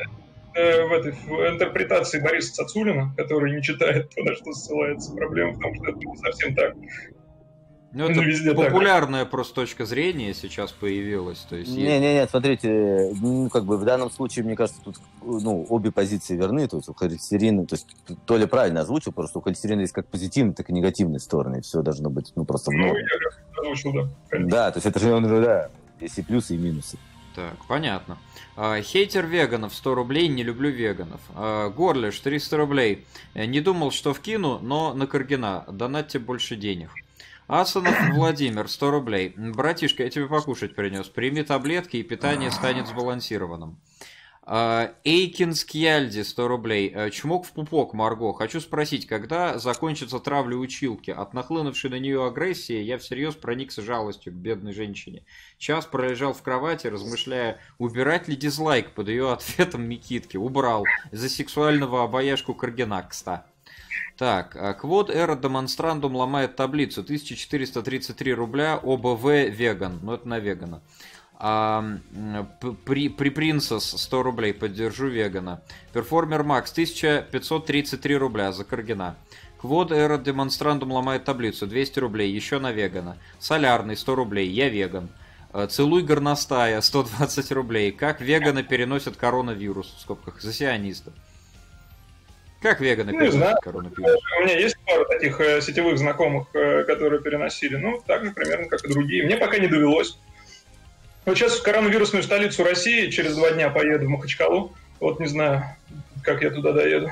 В интерпретации Бориса Цацулина, который не читает то, на что ссылается, проблема в том, что это не совсем так. Ну, это везде популярная просто точка зрения сейчас появилась. То есть Не, смотрите, ну, как бы в данном случае, мне кажется, тут обе позиции верны. То есть у холестерина, то есть Толя правильно озвучил, просто у холестерина есть как позитивные, так и негативные стороны. И все должно быть, просто в норме. Я озвучил, да. Конечно. Да, то есть это же, да, есть и плюсы, и минусы. Так, понятно. Хейтер веганов 100 рублей, не люблю веганов. Горлиш 300 рублей. Не думал, что вкину, но на Каргина. Донатьте больше денег. Асанов Владимир 100 рублей. Братишка, я тебе покушать принес. Прими таблетки, и питание станет сбалансированным. Эйкин Скьяльди 100 рублей. Чмок в пупок, Марго. Хочу спросить, когда закончится травля училки? От нахлынувшей на нее агрессии я всерьез проникся жалостью к бедной женщине. Час пролежал в кровати, размышляя, убирать ли дизлайк под ее ответом Микитки. Убрал. За сексуального обаяшку Каргинакста. Так, Квод Эра Демонстрандум ломает таблицу. 1433 рубля, ОБВ веган. Ну, это на вегана. При Принцесс 100 рублей, поддержу вегана. Перформер Макс 1533 рубля за Каргина. Квод Эра Демонстрандум ломает таблицу 200 рублей, еще на вегана. Солярный 100 рублей, я веган. Целуй горностая 120 рублей. Как веганы переносят коронавирус, в скобках, за сионистов. Как веганы переносят коронавирус? У меня есть пара таких сетевых знакомых, которые переносили. Ну, так же примерно, как и другие. Мне пока не довелось. Вот сейчас в коронавирусную столицу России через 2 дня поеду в Махачкалу. Вот не знаю, как я туда доеду.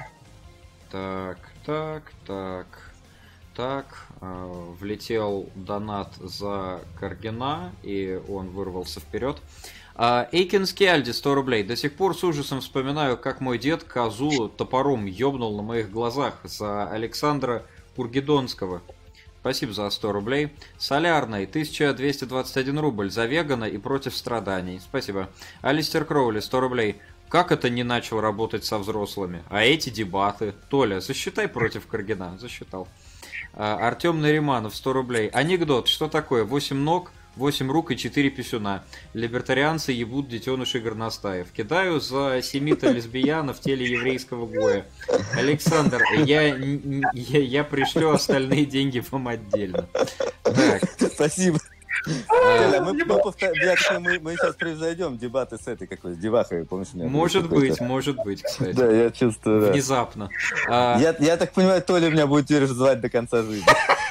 Так. Влетел донат за Каргина, и он вырвался вперед. Эйкин Скиальди 100 рублей. До сих пор с ужасом вспоминаю, как мой дед козу топором ёбнул на моих глазах за Александра Кургидонского. Спасибо за 100 рублей. Солярный 1221 рубль за вегана и против страданий. Спасибо. Алистер Кроули 100 рублей. Как это не начал работать со взрослыми? А эти дебаты? Толя, засчитай против Каргина. Засчитал. Артем Нариманов 100 рублей. Анекдот. Что такое? 8 ног, 8 рук и 4 писюна. Либертарианцы ебут детенышей горностаев. Кидаю за семита лесбияна в теле еврейского гоя. Александр, я пришлю остальные деньги вам отдельно. Так. Спасибо. Мы сейчас превзойдем дебаты с этой какой-то девахой, помнишь? Может быть, кстати. Да, я чувствую, да. Внезапно. Я так понимаю, Толя меня будет теперь звать до конца жизни.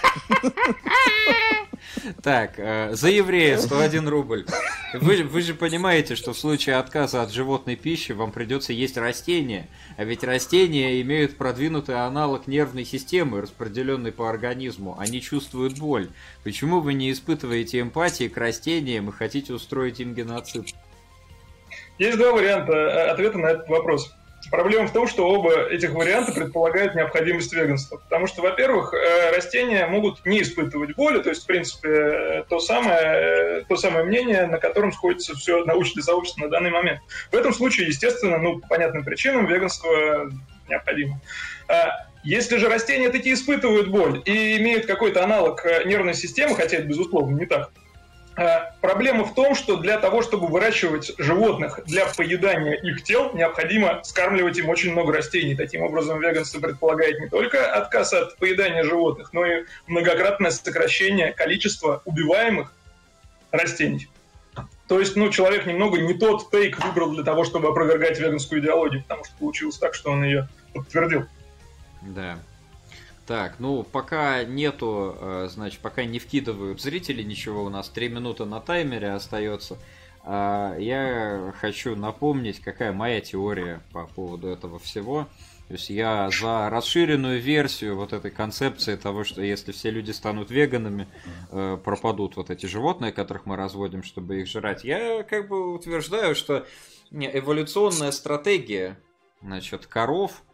Так, за еврея 101 рубль. Вы же понимаете, что в случае отказа от животной пищи вам придется есть растения, а ведь растения имеют продвинутый аналог нервной системы, распределенный по организму. Они чувствуют боль. Почему вы не испытываете эмпатии к растениям и хотите устроить им геноцид? Есть 2 варианта ответа на этот вопрос. Проблема в том, что оба этих варианта предполагают необходимость веганства. Потому что, во-первых, растения могут не испытывать боли, то есть, в принципе, то самое мнение, на котором сходится все научное сообщество на данный момент. В этом случае, естественно, по понятным причинам веганство необходимо. Если же растения такие испытывают боль и имеют какой-то аналог нервной системы, хотя это, безусловно, не так, проблема в том, что для того, чтобы выращивать животных для поедания их тел, необходимо скармливать им очень много растений. Таким образом, веганство предполагает не только отказ от поедания животных, но и многократное сокращение количества убиваемых растений. То есть, человек немного не тот тейк выбрал для того, чтобы опровергать веганскую идеологию, потому что получилось так, что он ее подтвердил. Да. Так, пока нету, пока не вкидывают зрители ничего, у нас 3 минуты на таймере остается. Я хочу напомнить, какая моя теория по поводу этого всего. То есть я за расширенную версию вот этой концепции того, что если все люди станут веганами, пропадут вот эти животные, которых мы разводим, чтобы их жрать. Я утверждаю, что эволюционная стратегия, коров,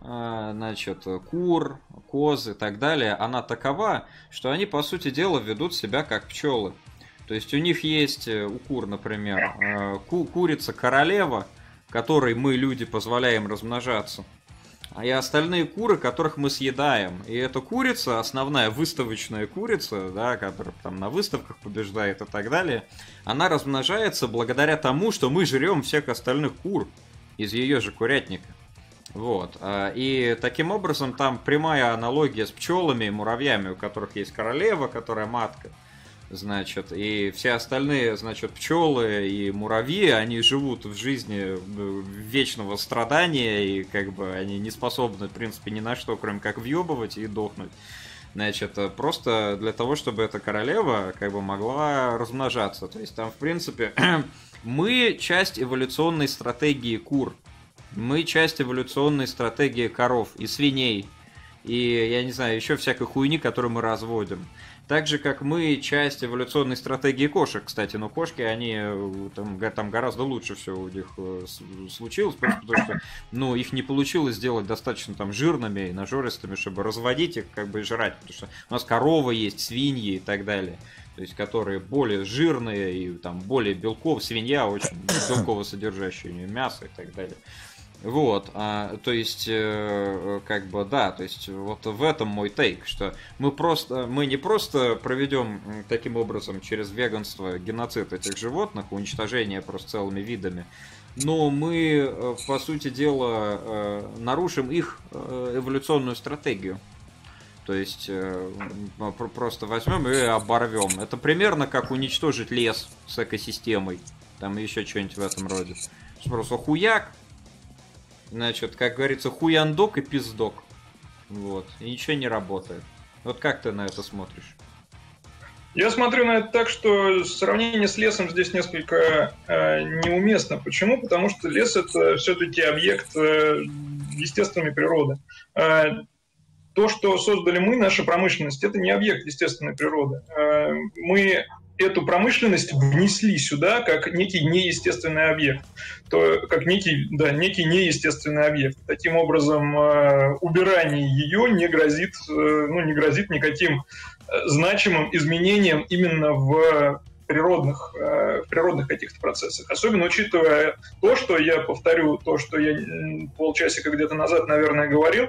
кур, коз и так далее, она такова, что они, по сути дела, ведут себя как пчелы. То есть у них есть, у кур, например, курица-королева, которой мы, люди, позволяем размножаться, и остальные куры, которых мы съедаем. И эта курица, основная выставочная курица, да, которая там на выставках побеждает и так далее, она размножается благодаря тому, что мы жрем всех остальных кур из ее же курятника. Вот. И таким образом там прямая аналогия с пчелами и муравьями, у которых есть королева, которая матка. Значит, и все остальные, значит, пчелы и муравьи, они живут в жизни вечного страдания, и как бы они не способны, в принципе, ни на что, кроме как въебывать и дохнуть. Значит, просто для того, чтобы эта королева как бы могла размножаться. То есть там, в принципе, мы часть эволюционной стратегии кур. Мы часть эволюционной стратегии коров и свиней. И, я не знаю, еще всякой хуйни, которую мы разводим. Так же, как мы часть эволюционной стратегии кошек, кстати. Но кошки, они там гораздо лучше все у них случилось. Просто потому что, ну, их не получилось сделать достаточно там жирными и нажористыми, чтобы разводить их, как бы, и жрать. Потому что у нас коровы есть, свиньи и так далее. То есть, которые более жирные и там более белков. Свинья очень белково содержащая, у нее мясо и так далее. Вот, то есть, как бы, да, то есть, вот в этом мой тейк, что мы не просто проведем таким образом через веганство геноцид этих животных, уничтожение просто целыми видами, но мы, по сути дела, нарушим их эволюционную стратегию. То есть, просто возьмем и оборвем. Это примерно как уничтожить лес с экосистемой, там еще что-нибудь в этом роде. Просто хуяк. Значит, как говорится, хуяндок и пиздок. Вот. И ничего не работает. Вот как ты на это смотришь? Я смотрю на это так, что сравнение с лесом здесь несколько неуместно. Почему? Потому что лес — это все-таки объект естественной природы. То, что создали мы, наша промышленность, это не объект естественной природы. Мы эту промышленность внесли сюда как некий неестественный объект, как некий неестественный объект. Таким образом, убирание ее не грозит никаким значимым изменением именно в природных каких-то процессах. Особенно учитывая то, что я повторю, то, что я полчасика где-то назад, наверное, говорил,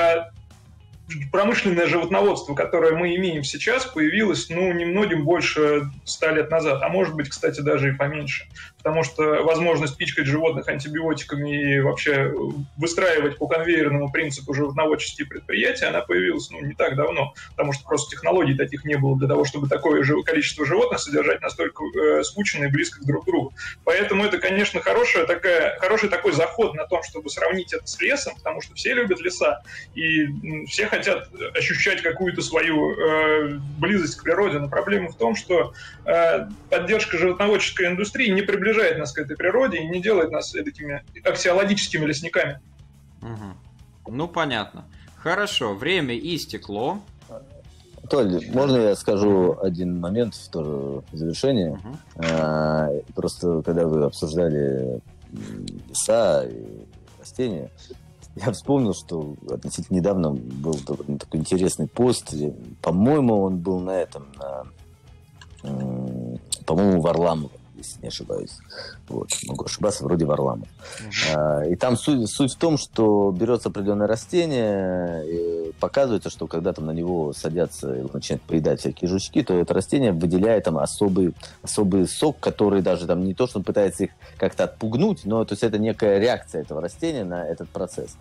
промышленное животноводство, которое мы имеем сейчас, появилось, немногим больше 100 лет назад, а может быть, кстати, даже и поменьше. Потому что возможность пичкать животных антибиотиками и вообще выстраивать по конвейерному принципу животноводческие предприятия, она появилась, не так давно, потому что просто технологий таких не было для того, чтобы такое же количество животных содержать настолько скучно и близко друг к другу. Поэтому это, конечно, хороший такой заход на том, чтобы сравнить это с лесом, потому что все любят леса, и все хотят ощущать какую-то свою близость к природе, но проблема в том, что поддержка животноводческой индустрии не приближает нас к этой природе и не делает нас такими аксиологическими лесниками. Угу. Ну, понятно. Хорошо, время истекло. Толь, можно я скажу один момент в завершение? Просто когда вы обсуждали леса и растения, я вспомнил, что относительно недавно был такой интересный пост. По-моему, он был по-моему, Варламова, если не ошибаюсь. Вот, могу ошибаться, вроде Варламов. И там суть в том, что берется определенное растение, и показывается, что когда там на него садятся и начинают поедать всякие жучки, то это растение выделяет там особый сок, который даже там не то, что он пытается их как-то отпугнуть, но то есть это некая реакция этого растения на этот процесс.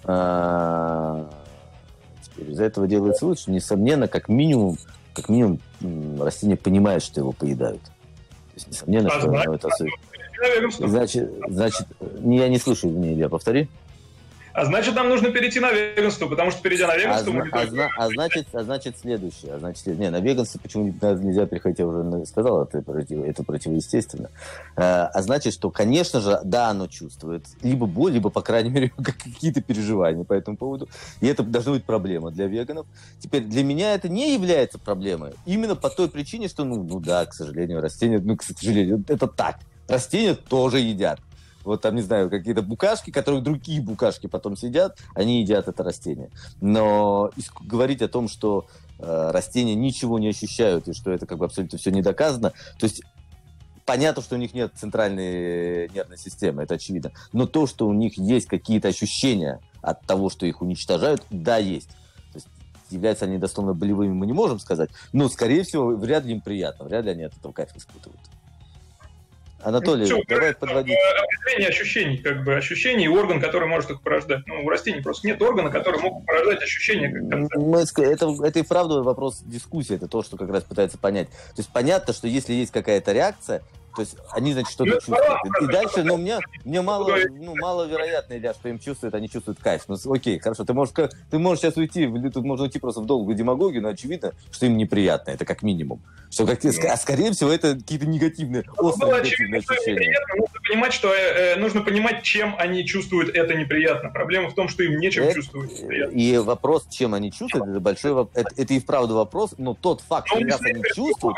Теперь из-за этого делается вывод, что, несомненно, как минимум растение понимает, что его поедают. То есть, несомненно, что оно это... Значит, я не слышу, Илья, повтори. А значит, нам нужно перейти на веганство, потому что, перейдя на веганство, мы не только... Значит, следующее. На веганство почему нельзя переходить, я уже сказал, это противоестественно. Значит, что, конечно же, да, оно чувствует либо боль, либо, по крайней мере, какие-то переживания по этому поводу. И это должна быть проблема для веганов. Теперь, для меня это не является проблемой. Именно по той причине, что, да, к сожалению, растения, к сожалению, это так. Растения тоже едят. Вот там, не знаю, какие-то букашки, которые другие букашки потом сидят, они едят это растение. Но говорить о том, что растения ничего не ощущают и что это как бы абсолютно все не доказано, то есть понятно, что у них нет центральной нервной системы, это очевидно. Но то, что у них есть какие-то ощущения от того, что их уничтожают, да, есть. То есть являются они дословно болевыми, мы не можем сказать, но, скорее всего, вряд ли им приятно, вряд ли они от этого кайф испытывают. Анатолий, Всё, давай подводить. Определение ощущений, как бы ощущений и орган, который может их порождать. Ну, у растений просто нет органа, который мог порождать ощущения как концепт. Это и вправду вопрос дискуссии, это то, что как раз пытается понять. То есть понятно, что если есть какая-то реакция, то есть они, значит, что-то чувствуют. И дальше, ну, мне маловероятно, Илья, что им чувствуют, они чувствуют кайф. Ну, окей, хорошо, ты можешь сейчас уйти, тут можно уйти просто в долгую демагогию, но очевидно, что им неприятно, это как минимум. Что, скорее всего, это какие-то негативные, острые негативные ощущения. Нужно понимать, чем они чувствуют это неприятно. Проблема в том, что им нечем чувствовать неприятно. И вопрос, чем они чувствуют, это большой вопрос. Это и вправду вопрос, но тот факт, что раз они чувствуют,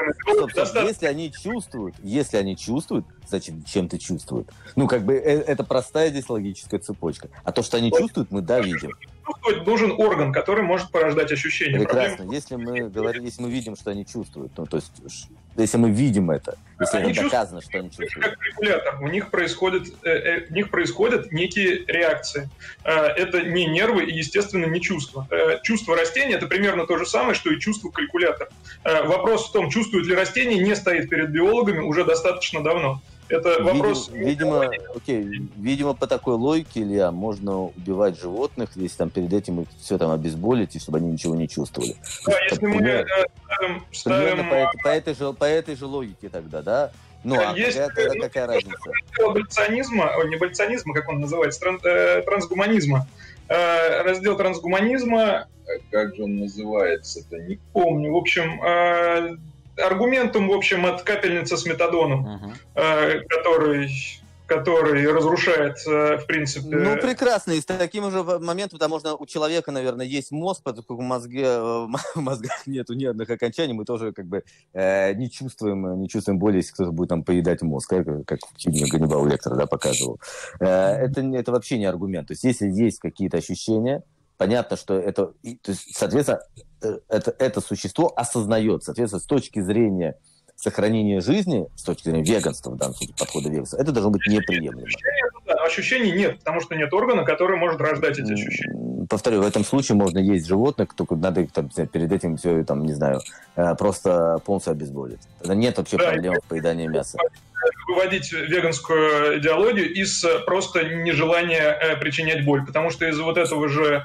если они чувствуют, значит, чем ты чувствуют. Ну, как бы, это простая здесь логическая цепочка. А то, что они чувствуют, мы, да, видим. Чувствовать нужен орган, который может порождать ощущения. Прекрасно. Если мы видим, что они чувствуют, ну, то есть, если мы видим это, если это доказано, что они чувствуют. Как регулятор. У них происходят некие реакции. Это не нервы и, естественно, не чувства. Чувство растения — это примерно то же самое, что и чувство калькулятора. Вопрос в том, чувствуют ли растения, не стоит перед биологами уже достаточно давно. Это вопрос... Видимо, по такой логике, Илья, можно убивать животных, если там перед этим их все там обезболить, и чтобы они ничего не чувствовали. Да, если мы ставим... По этой же логике тогда, да? Ну, а какая разница? Не аболиционизма, как он называется, трансгуманизма. Раздел трансгуманизма, как же он называется-то, не помню. В общем, аргументум, в общем, от капельницы с метадоном, который разрушает, в принципе... Ну, прекрасно. И с таким же моментом, там можно у человека, наверное, есть мозг, поскольку в мозгах нету ни одних окончаний, мы тоже как бы не чувствуем боли, если кто-то будет там поедать мозг, как в фильме Ганнибал Лектор, да, показывал. Это вообще не аргумент. То есть, если есть какие-то ощущения, понятно, что это... То есть, соответственно, это существо осознает. Соответственно, с точки зрения сохранения жизни, с точки зрения веганства, в данном случае, подхода веганства, это должно быть неприемлемо. Ощущений нет, потому что нет органа, который может рождать эти ощущения. Повторю, в этом случае можно есть животных, только надо их там, перед этим все, там, не знаю, просто полностью обезболить. Тогда нет вообще проблем в поедании мяса. Выводить веганскую идеологию из просто нежелания причинять боль, потому что из-за вот этого же...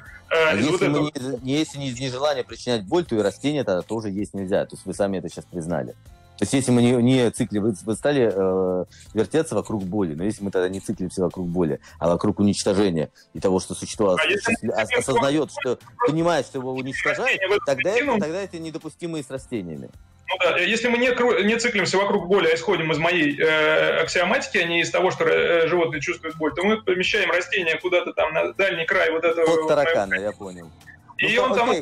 Если не из нежелания причинять боль, то и растения тогда тоже есть нельзя. То есть вы сами это сейчас признали. То есть если мы не циклим, вы стали вертеться вокруг боли, но если мы тогда не циклимся вокруг боли, а вокруг уничтожения и того, что существо осознает, что понимает, что его уничтожает, тогда это недопустимо и с растениями. Ну да, если мы не циклимся вокруг боли, а исходим из моей аксиоматики, а не из того, что животные чувствуют боль, то мы помещаем растение куда-то там на дальний край вот этого... Вот таракана, я понял. И он там...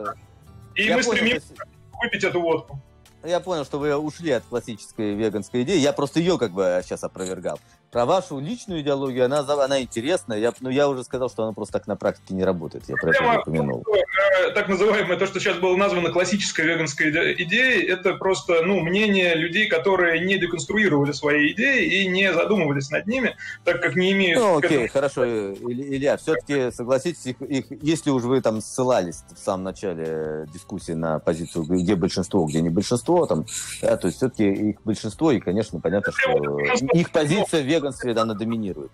И мы стремимся выпить эту водку. Я понял, что вы ушли от классической веганской идеи. Я просто ее как бы сейчас опровергал. Про вашу личную идеологию, она интересна. Я уже сказал, что она просто так на практике не работает. Я про это не упомянул. Так называемое, то, что сейчас было названо классической веганской идеей, это просто мнение людей, которые не деконструировали свои идеи и не задумывались над ними, так как не имеют... Ну, окей, хорошо, Илья, все-таки согласитесь, если уж вы там ссылались в самом начале дискуссии на позицию, где большинство, где не большинство, там, да, то есть все-таки их большинство, и, конечно, понятно, что их позиция в веганстве, она доминирует.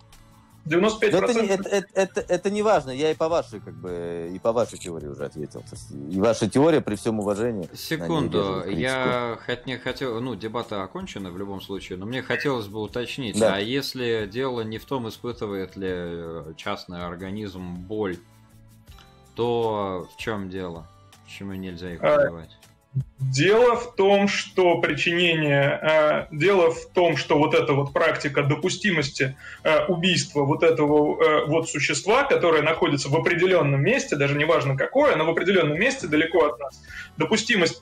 95%. Это не важно, я и по вашей теории уже ответил. И ваша теория, при всем уважении... Секунду, я хотел, дебаты окончены в любом случае, но мне хотелось бы уточнить, да. А если дело не в том, испытывает ли частный организм боль, то в чем дело? Почему нельзя их убивать? Дело в том, что вот эта вот практика допустимости убийства вот этого вот существа, которое находится в определенном месте, даже не важно какое, но в определенном месте далеко от нас, допустимость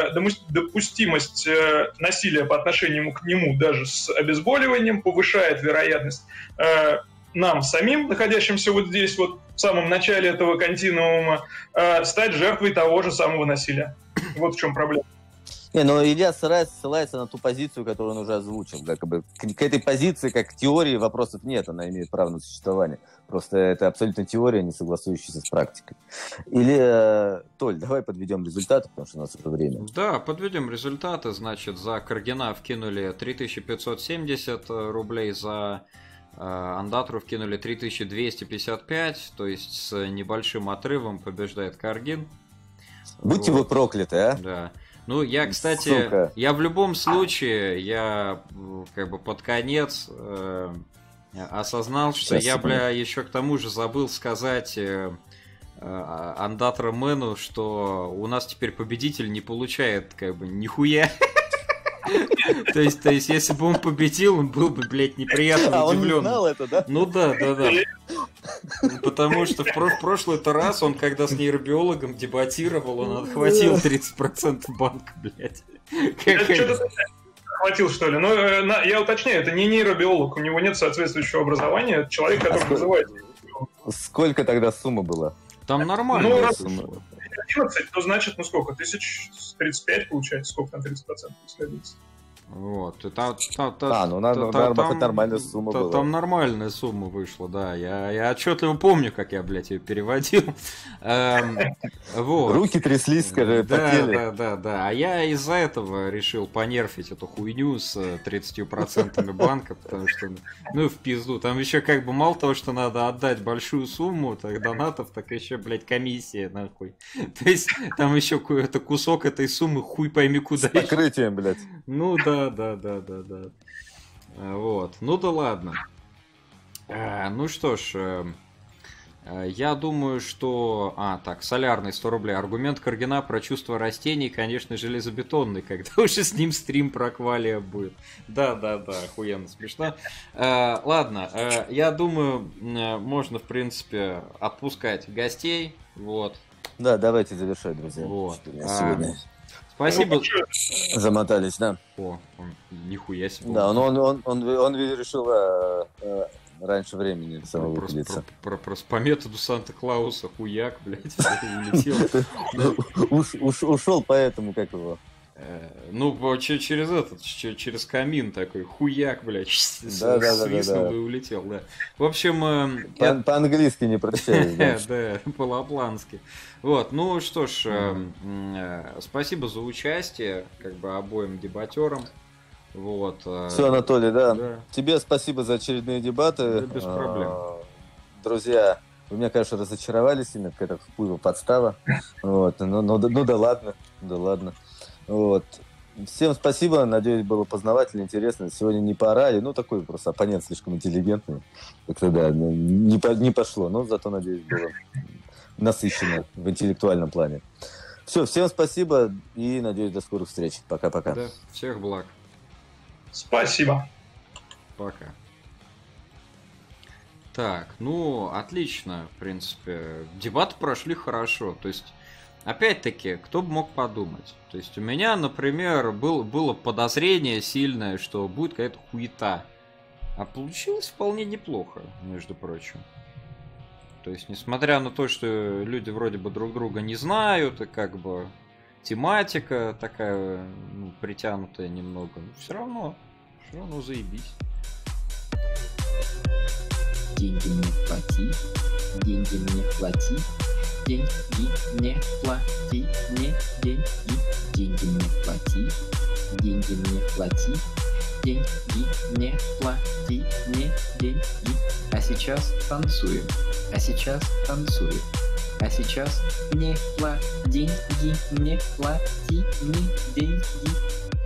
насилия по отношению к нему даже с обезболиванием повышает вероятность нам самим, находящимся вот здесь, вот в самом начале этого континуума, стать жертвой того же самого насилия. Вот в чем проблема. Не, но Илья ссылается на ту позицию, которую он уже озвучил. Как бы к этой позиции, как к теории, вопросов нет, она имеет право на существование. Просто это абсолютно теория, не согласующаяся с практикой. Или, Толь, давай подведем результаты, потому что у нас уже время. Да, подведем результаты. Значит, за Каргина вкинули 3570 рублей, за Андатру вкинули 3255, то есть с небольшим отрывом побеждает Каргин. Будьте вы прокляты, а? Да. Ну, я, кстати, Сука. я в любом случае, я как бы под конец осознал, что Сейчас, я, секунду. бля, еще к тому же забыл сказать Андатра Мэну, что у нас теперь победитель не получает, как бы, нихуя. То есть, если бы он победил, он был бы, блядь, неприятно А он не удивлен. знал это, да? Ну да. Потому что в прошлый-то раз он, когда с нейробиологом дебатировал, он отхватил 30% банка, блядь. Что-то хватил, что ли? Ну, я уточняю, это не нейробиолог, у него нет соответствующего образования, это человек, который называется. Сколько тогда сумма была? Там нормально. раз 11, то значит, ну сколько, 1035 получается, сколько там 30% исследуется. Вот. Нормальная сумма была. Там нормальная сумма вышла, да. Я отчетливо помню, как я, блядь, ее переводил. Вот. Руки тряслись, скажи, потели. Да. А я из-за этого решил понерфить эту хуйню с 30% банка, потому что, ну, в пизду. Там еще как бы мало того, что надо отдать большую сумму, так донатов, так еще, блядь, комиссия, нахуй. То есть там еще какой-то кусок этой суммы хуй пойми куда. С покрытием, блядь. Ну да. Вот. Ну да ладно. Ну что ж, я думаю, что... так, солярный 100 рублей. Аргумент Каргина про чувство растений, конечно, железобетонный, когда уже с ним стрим про аквалия будет. Да, охуенно смешно. Ладно, я думаю, можно, в принципе, отпускать гостей. Вот. Да, давайте завершать, друзья. Вот. Сегодня. Спасибо. Замотались, да. О, нихуя себе. Да, он решил раньше времени самовыпилиться. По методу Санта-Клауса хуяк, блядь, улетел. Ушел поэтому, как его. Ну, через камин такой, хуяк, блядь, свистнул и улетел, да. В общем... По-английски не прощаюсь. Да, по-лаплански. Вот, ну что ж, спасибо за участие, как бы, обоим дебатерам. Вот. Все, Анатолий, да. Тебе спасибо за очередные дебаты. Да, без проблем. Друзья, вы меня, конечно, разочаровали сильно, какая-то хуева подстава. Вот. Ну да ладно. Вот. Всем спасибо, надеюсь, было познавательно, интересно. Сегодня не поорали, ну такой просто оппонент слишком интеллигентный. Как-то да, не пошло, но зато, надеюсь, было насыщенно в интеллектуальном плане. Все, всем спасибо и, надеюсь, до скорых встреч. Пока-пока. Да, всех благ. Спасибо. Пока. Так, ну, отлично, в принципе. Дебаты прошли хорошо, то есть... Опять-таки, кто бы мог подумать? То есть у меня, например, было подозрение сильное, что будет какая-то хуета. А получилось вполне неплохо, между прочим. То есть, несмотря на то, что люди вроде бы друг друга не знают, и как бы тематика такая, ну, притянутая немного, но все равно заебись. Деньги не плати, деньги не плати. Деньги не плати, не деньги, деньги не плати, деньги не плати, деньги не плати, не деньги. А сейчас танцуем, а сейчас танцуем, а сейчас не плати, деньги не плати, не деньги.